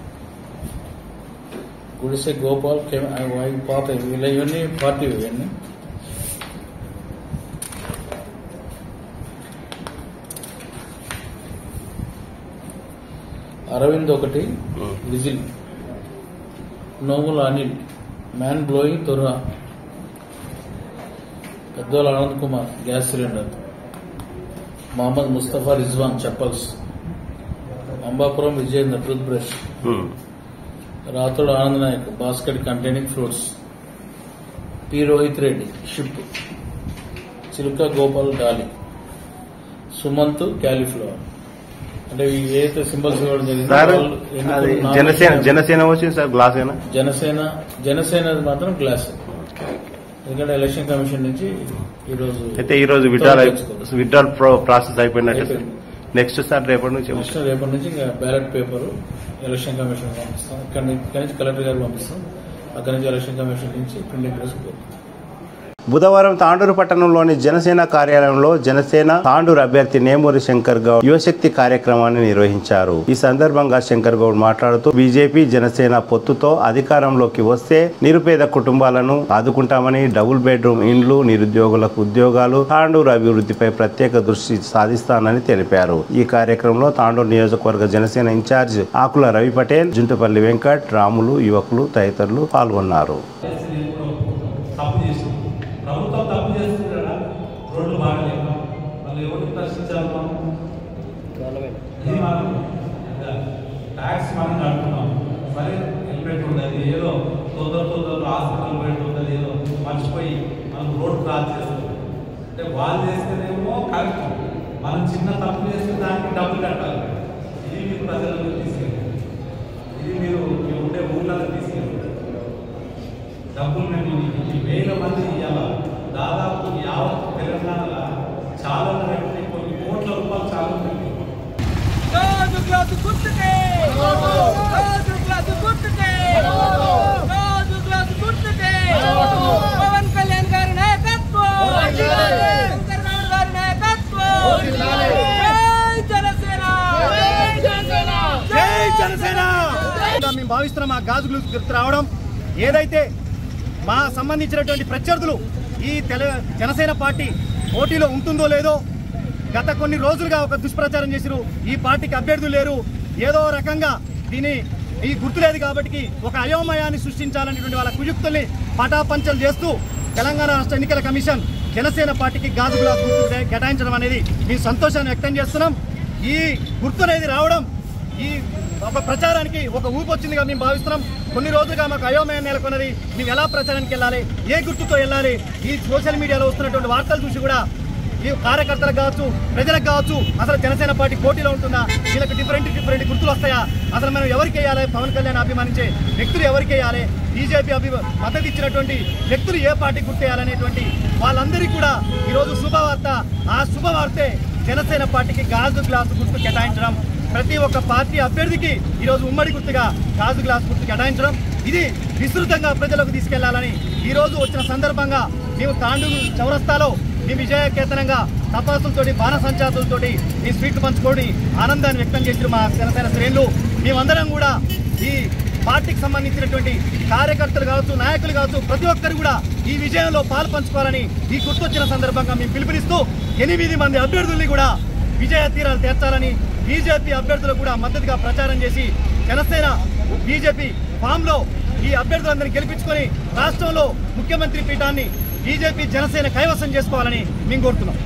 గుడిసె గోపాల్, పాత ఇవన్నీ పార్టీ ఇవన్నీ. అరవింద్ ఒకటి, whistle Nomula Anil man blowing తొర్రా, Peddolla Anand Kumar gas cylinder, Mohammed Mustafa Rizwan chappals, Ambapuram Vijayendra tooth brush, Rathod Anand Nayak basket containing fruits, P Rohit Reddy ship, Chiluka Gopal Dolly, Sumanth cauliflower. అంటే ఏదైతే సింబల్స్ ఇవ్వడం జరిగింది. జనసేన వచ్చింది సార్ గ్లాస్ అయినా జనసేన మాత్రం గ్లాస్. ఎందుకంటే ఎలక్షన్ కమిషన్ నుంచి ఈ రోజు విత్డ్రాల్ ప్రాసెస్ అయిపోయినట్టు. నెక్స్ట్ సార్ రేపటి నుంచి ఇంకా బ్యాలెట్ పేపర్ ఎలక్షన్ కమిషన్ పంపిస్తాం. ఇక్కడి నుంచి కలెక్టర్ గారు పంపిస్తాం. అక్కడి నుంచి ఎలక్షన్ కమిషన్ నుంచి ప్రింటింగ్ ప్రెస్ పోతుంది. బుధవారం తాండూరు పట్టణంలోని జనసేన కార్యాలయంలో జనసేన తాండూరు అభ్యర్థి నేమూరి శంకర్ గౌడ్ యువశక్తి కార్యక్రమాన్ని నిర్వహించారు. ఈ సందర్భంగా శంకర్ గౌడ్ మాట్లాడుతూ బీజేపీ జనసేన పొత్తుతో అధికారంలోకి వస్తే నిరుపేద కుటుంబాలను ఆదుకుంటామని, డబుల్ బెడ్రూమ్ ఇండ్లు, నిరుద్యోగులకు ఉద్యోగాలు, తాండూరు అభివృద్ధిపై ప్రత్యేక దృష్టి సాధిస్తానని తెలిపారు. ఈ కార్యక్రమంలో తాండూరు నియోజకవర్గ జనసేన ఇన్ఛార్జ్ ఆకుల రవి పటేల్, జుంటుపల్లి వెంకట్, రాములు, యువకులు తదితరులు పాల్గొన్నారు. ప్రభుత్వం తప్పు చేస్తుంది కదా, రోడ్లు బాగలేక వాళ్ళు ఎవరికి ప్రశ్నించాలి? మనం ట్యాక్స్ మనం కడుతున్నాం, మరి హెల్మెట్ ఉండదు, ఏదో తొందర హాస్పిటల్ పెట్టుతుంది, ఏదో మర్చిపోయి మనం రోడ్ క్రాస్ చేస్తాం. అంటే వాళ్ళు చేస్తేనేమో కరెక్ట్, మనం చిన్న తప్పు చేస్తే దానికి డబ్బులు కట్టాలి. ఇది మీరు ప్రజలకు తీసుకెళ్ళి, ఇది మీరు ఉండే ఊళ్ళలో తీసుకెళ్ళి డబ్బులు మేము వేల మంది ఇవ్వాలి. దాదాపు యావత్ తెలంగాణలో చాలా కొన్ని కోట్ల రూపాయలు చాలా పవన్ కళ్యాణ్ గారి నాయకత్వం, గారి నాయకత్వం, జై జనసేన. మేము భావిస్తున్నాం ఆ గాజులు గుర్తు రావడం. ఏదైతే మా సంబంధించినటువంటి ప్రత్యర్థులు ఈ జనసేన పార్టీ పోటీలో ఉంటుందో లేదో గత కొన్ని రోజులుగా ఒక దుష్ప్రచారం చేసిరు. ఈ పార్టీకి అభ్యర్థులు లేరు, ఏదో రకంగా ఈ గుర్తు లేదు కాబట్టి ఒక అయోమయాన్ని సృష్టించాలనేటువంటి వాళ్ళ కుయుక్తుల్ని పటాపంచలు చేస్తూ తెలంగాణ రాష్ట్ర ఎన్నికల కమిషన్ జనసేన పార్టీకి గాజు గ్లాస్ గుర్తు కేటాయించడం అనేది మేము సంతోషాన్ని వ్యక్తం చేస్తున్నాం. ఈ గుర్తు అనేది రావడం ఈ ఒక ప్రచారానికి ఒక ఊపు వచ్చిందిగా మేము భావిస్తున్నాం. కొన్ని రోజులుగా మాకు అయోమయం నెలకొన్నది. మేము ఎలా ప్రచారానికి వెళ్ళాలి, ఏ గుర్తుతో వెళ్ళాలి, ఈ సోషల్ మీడియాలో వస్తున్నటువంటి వార్తలు చూసి కూడా ఈ కార్యకర్తలకు కావచ్చు, ప్రజలకు కావచ్చు, అసలు జనసేన పార్టీ పోటీలో ఉంటుందా, వీళ్ళకి డిఫరెంట్ గుర్తులు వస్తాయా, అసలు మనం ఎవరికి వేయాలి, పవన్ కళ్యాణ్ అభిమానించే వ్యక్తులు ఎవరికి వేయాలి, బీజేపీ మద్దతు ఇచ్చినటువంటి వ్యక్తులు ఏ పార్టీ గుర్తు వేయాలనేటువంటి వాళ్ళందరికీ కూడా ఈరోజు శుభవార్త. ఆ శుభవార్తే జనసేన పార్టీకి గాజు గ్లాసు గుర్తు కేటాయించడం. ప్రతి ఒక్క పార్టీ అభ్యర్థికి ఈరోజు ఉమ్మడి గుర్తుగా గాజు గ్లాస్ గుర్తు కేటాయించడం, ఇది విస్తృతంగా ప్రజలకు తీసుకెళ్లాలని ఈరోజు వచ్చిన సందర్భంగా మేము తాండూరు చౌరస్తాలో మీ విజయకేతనంగా తపాసులతోటి, బాణసంచాతులతోటి ఈ స్వీట్లు పంచుకొని ఆనందాన్ని వ్యక్తం చేసిన మా జనసేన శ్రేణులు మేమందరం కూడా ఈ పార్టీకి సంబంధించినటువంటి కార్యకర్తలు కావచ్చు, నాయకులు కావచ్చు, ప్రతి ఒక్కరు కూడా ఈ విజయంలో పాలు పంచుకోవాలని ఈ గుర్తొచ్చిన సందర్భంగా మేము పిలుపునిస్తూ 8 మంది అభ్యర్థుల్ని కూడా విజయ తీరాలు తీర్చాలని, బీజేపీ అభ్యర్థులకు కూడా మద్దతుగా ప్రచారం చేసి జనసేన బీజేపీ ఫామ్ లో ఈ అభ్యర్థులందరినీ గెలిపించుకొని రాష్ట్రంలో ముఖ్యమంత్రి పీఠాన్ని బీజేపీ జనసేన కైవసం చేసుకోవాలని మేము కోరుతున్నాం.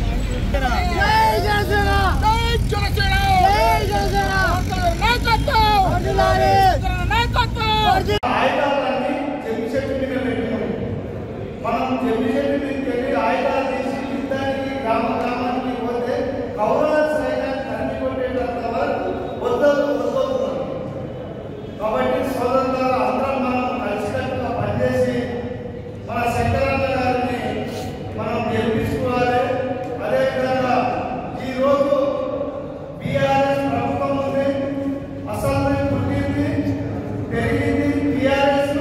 కాబట్టి సోదరులారా అందరం మనం కలిసికట్టుగా పనిచేసి మన శంకరన్న గారిని మనం గెలిపించుకోవాలి. అదేవిధంగా ఈరోజు బీఆర్ఎస్ ప్రభుత్వం ఉంది, అసెంబ్లీ పుట్టింది, పెరిగింది, బీఆర్ఎస్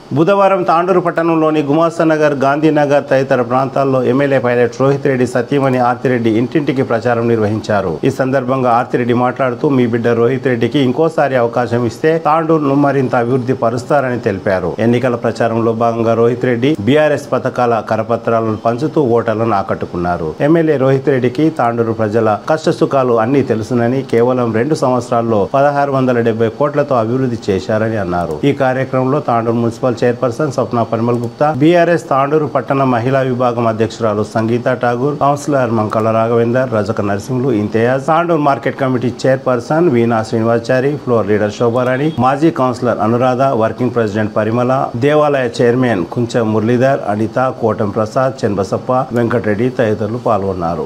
బుధవారం తాండూరు పట్టణంలోని గుమాస్తనగర్, గాంధీనగర్ తదితర ప్రాంతాల్లో ఎమ్మెల్యే పైలట్ రోహిత్ రెడ్డి సతీమణి ఆర్తిరెడ్డి ఇంటింటికి ప్రచారం నిర్వహించారు. ఈ సందర్భంగా ఆర్తిరెడ్డి మాట్లాడుతూ మీ బిడ్డ రోహిత్ రెడ్డికి ఇంకోసారి అవకాశం ఇస్తే తాండూరును మరింత అభివృద్ధి పరుస్తారని తెలిపారు. ఎన్నికల ప్రచారంలో భాగంగా రోహిత్ రెడ్డి బీఆర్ఎస్ పథకాల కరపత్రాలను పంచుతూ ఓటర్లను ఆకట్టుకున్నారు. ఎమ్మెల్యే రోహిత్ రెడ్డికి తాండూరు ప్రజల కష్టసుఖాలు అన్ని తెలుసునని, కేవలం 2 సంవత్సరాల్లో 1670 కోట్లతో అభివృద్ధి చేశారని అన్నారు. ఈ కార్యక్రమంలో తాండూరు మున్సిపల్ చైర్పర్సన్ స్వప్న పరిమల్ గుప్తా, బీఆర్ఎస్ తాండూరు పట్టణ మహిళా విభాగం అధ్యక్షురాలు సంగీత ఠాగూర్, కౌన్సిలర్ మంకల రాఘవేందర్, రజక Narasimhulu, Imtiaz, Tandur market committee chairperson వీణా శ్రీనివాచారి, ఫ్లోర్ లీడర్ శోభారాణి, మాజీ కౌన్సిలర్ అనురాధ, వర్కింగ్ ప్రెసిడెంట్ పరిమళ, దేవాలయ చైర్మన్ కుంచెం మురళీధర్, అనిత, కోటం ప్రసాద్, చెన్బసప్ప, వెంకటరెడ్డి తదితరులు పాల్గొన్నారు.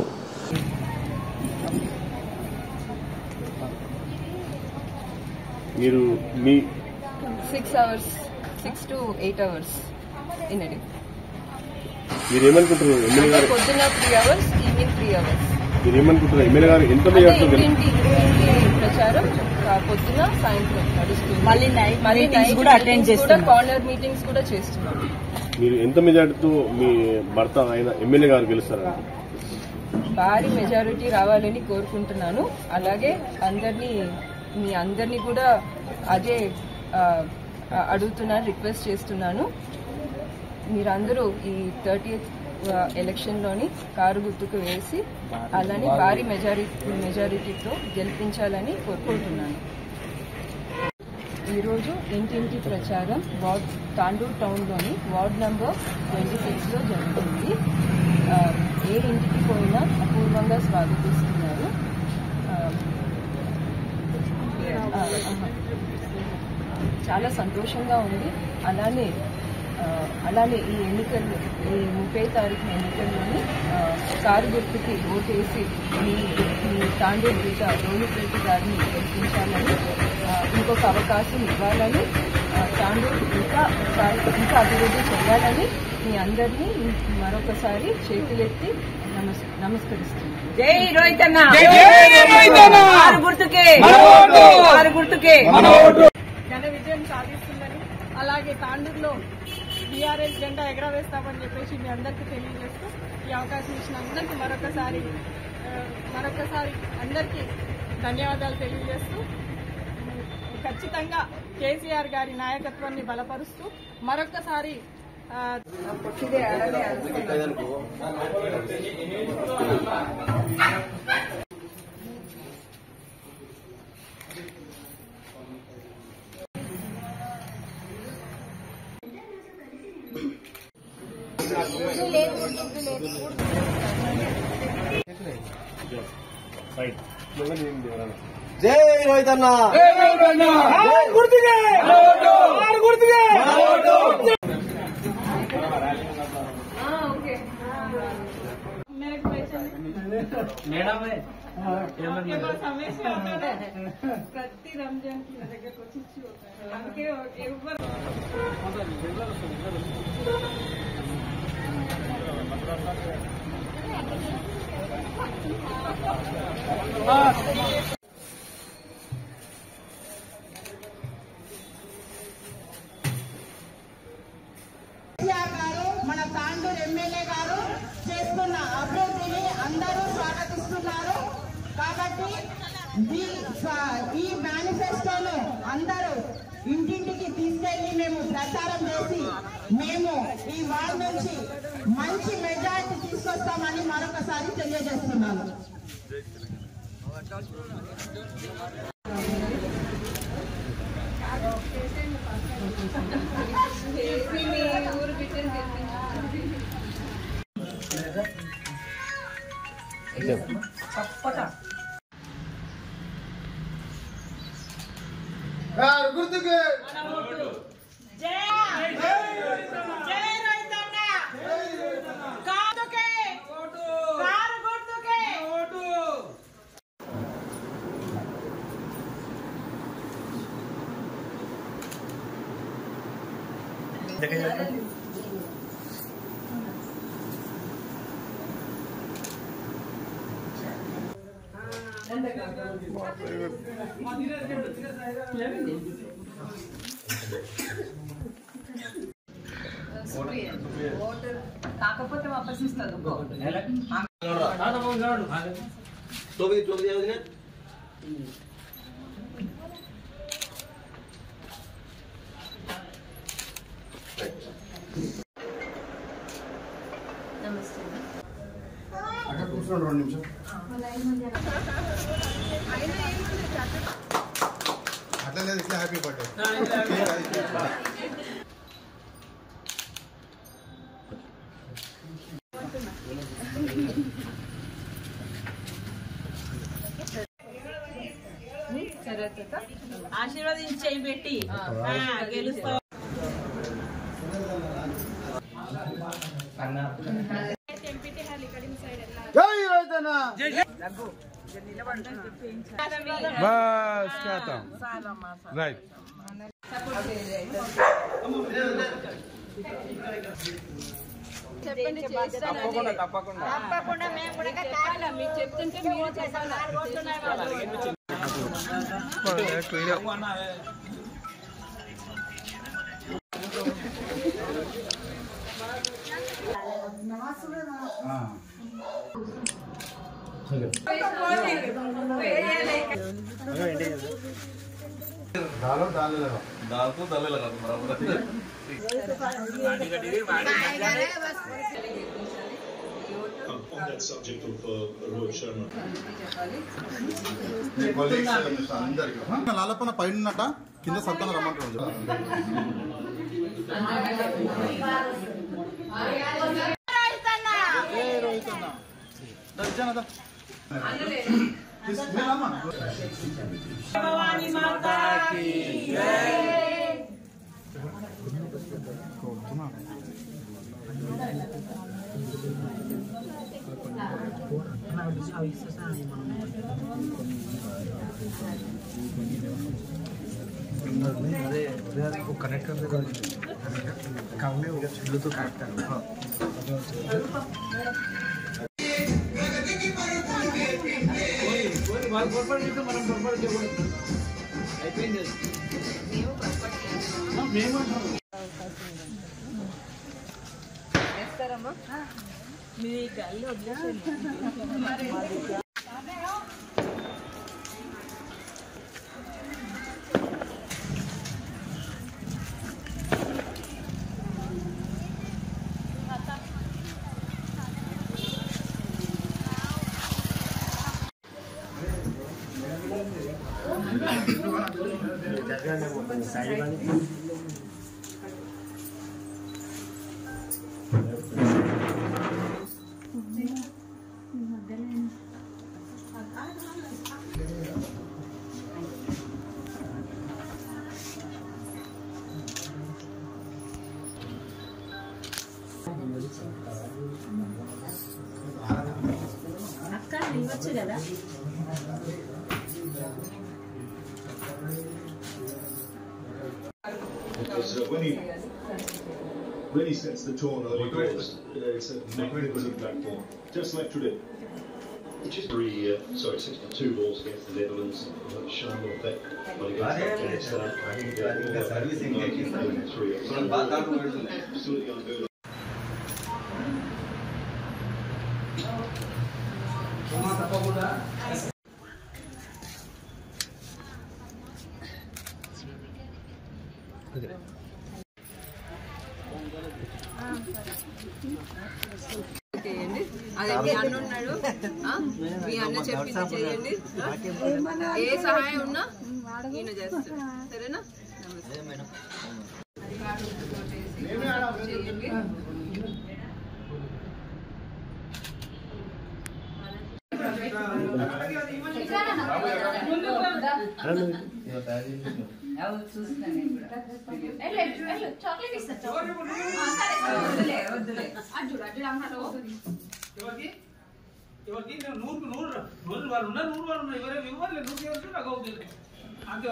మీరు మీ 6 to 8 hours in a day. మీరు ఏమనుకుంటున్నారు ఎమ్మెల్యే గారు? పొద్దున్న 3 hours, ఈవినింగ్ 3 hours. మీరు ఏమనుకుంటున్నారు ఎమ్మెల్యే గారు ఎంత మెజార్టీతో ప్రచారం పొద్దున సాయంత్రం నడుస్తుంది. మళ్ళీ నైట్ కూడా అటెండ్ చేస్తున్నారు. కార్నర్ మీటింగ్స్ కూడా చేస్తున్నారు. మీరు ఎంత మెజార్టీతో మీ భర్త ఆయన ఎమ్మెల్యే గారు గెలుస్తారా? భారీ మెజారిటీ రావాలని కోరుకుంటున్నాను. అలాగే మీ అందరినీ కూడా అదే అడుగుతున్నాను, రిక్వెస్ట్ చేస్తున్నాను. మీరందరూ ఈ 30th ఎలక్షన్లోని కారు గుర్తుకు వేసి అలానే భారీ మెజారిటీతో గెలిపించాలని కోరుకుంటున్నాను. ఈరోజు ఇంటింటి ప్రచారం తాండూరు టౌన్లోని వార్డ్ నంబర్ 26లో జరుగుతుంది. ఏ ఇంటికి పోయినా అపూర్వంగా స్వాగతిస్తున్నారు. చాలా సంతోషంగా ఉంది. అలానే ఈ 30వ తారీఖు ఎన్నికల్లోని కారు గుర్తుకి ఓటేసి మీ తాండూరు బిడ్డ రోహిత్ రెడ్డి గారిని గెలిపించాలని, ఇంకొక అవకాశం ఇవ్వాలని, తాండూరు ఇంకా అభివృద్ధి చేయాలని మీ అందరినీ మరొకసారి చేతులెత్తి నమస్కరిస్తున్నాను. జై రోహితన్న, ఘన విజయం సాధిస్తుందని, అలాగే తాండూరులో బీఆర్ఎస్ జెండా ఎగరవేస్తామని చెప్పేసి మీ అందరికీ తెలియజేస్తూ ఈ అవకాశం ఇచ్చిన అందరికీ మరొకసారి అందరికీ ధన్యవాదాలు తెలియజేస్తూ, ఖచ్చితంగా కేసీఆర్ గారి నాయకత్వాన్ని బలపరుస్తూ మరొకసారి జై రోహితన్న, ప్రతి రంజాన్ కి నా దగ్గరకు వచ్చి ఇచ్చి పోతారు. అందుకే ఎవరు మన తాండూరు ఎమ్మెల్యే గారు చేస్తున్న అభివృద్ధిని అందరూ స్వాగతిస్తున్నారు. కాబట్టి ఈ మేనిఫెస్టోను అందరూ ఇంటింటికి తీసుకెళ్లి మేము ప్రచారం చేసి మేము ఈ వార్డు నుంచి మంచి మెజారిటీ తీసుకొస్తామని మరొకసారి తెలియజేస్తున్నాను. గుర్తుకే కాకపోతే వాపస్ ఇస్తారు అక్కడ కూర్చోండి 2 నిమిషం. అట్లా లేదు, ఇట్లా హ్యాపీ బర్త్డే. ఆశీర్వదించేయి పెట్టి గెలుస్తావు. జై రైతన్న. बस क्या था राइट చెప్పండి తప్పకుండా మేము కూడా చెప్పాలి. మీరు చెప్తుంటే మీరు చెప్పాలి. डालो डाले लगा दाल को डाले लगा बराबर On that subject of Rohit Sharma. లాలపన పైన ఉన్నట కింద సంతాన రమ్మంటారు. భవానీ మాతా కీ జై. कनेक्ट करने का काम में ब्लूटूथ कनेक्ट करना మీ గల్లి వదిలేసాను. అక్క ఇవ్వచ్చు కదా. Because when he sets the tone early doors, it's a magnificent platform, just like today. Which is 62 goals against the Netherlands, shown effect, but against Afghanistan, absolutely unheard of. అదే మీ అన్న ఉన్నాడు, మీ అన్న చెప్పింది చేయండి. ఏ సహాయం ఉన్నా ఈయన చేస్తాడు. సరేనా? చేయండి. చాక్లెట్ ఇస్తా. వద్దులే ఎవరికి 100 వాళ్ళు ఉన్నారు, 100 వాళ్ళు ఉన్నారు. ఎవరు ఇవ్వాలి 100 ఇవ్వాలి నాకు అవుతుంది. అంతే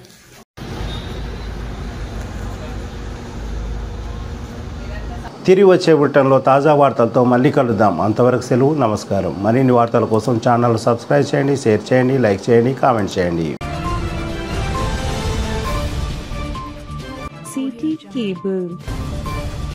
తిరిగి వచ్చే బుట్టంలో తాజా వార్తలతో మళ్ళీ కలుద్దాం. అంతవరకు సెలవు, నమస్కారం. మరిన్ని వార్తల కోసం ఛానల్ సబ్స్క్రైబ్ చేయండి, షేర్ చేయండి, లైక్ చేయండి, కామెంట్ చేయండి. CT Cable.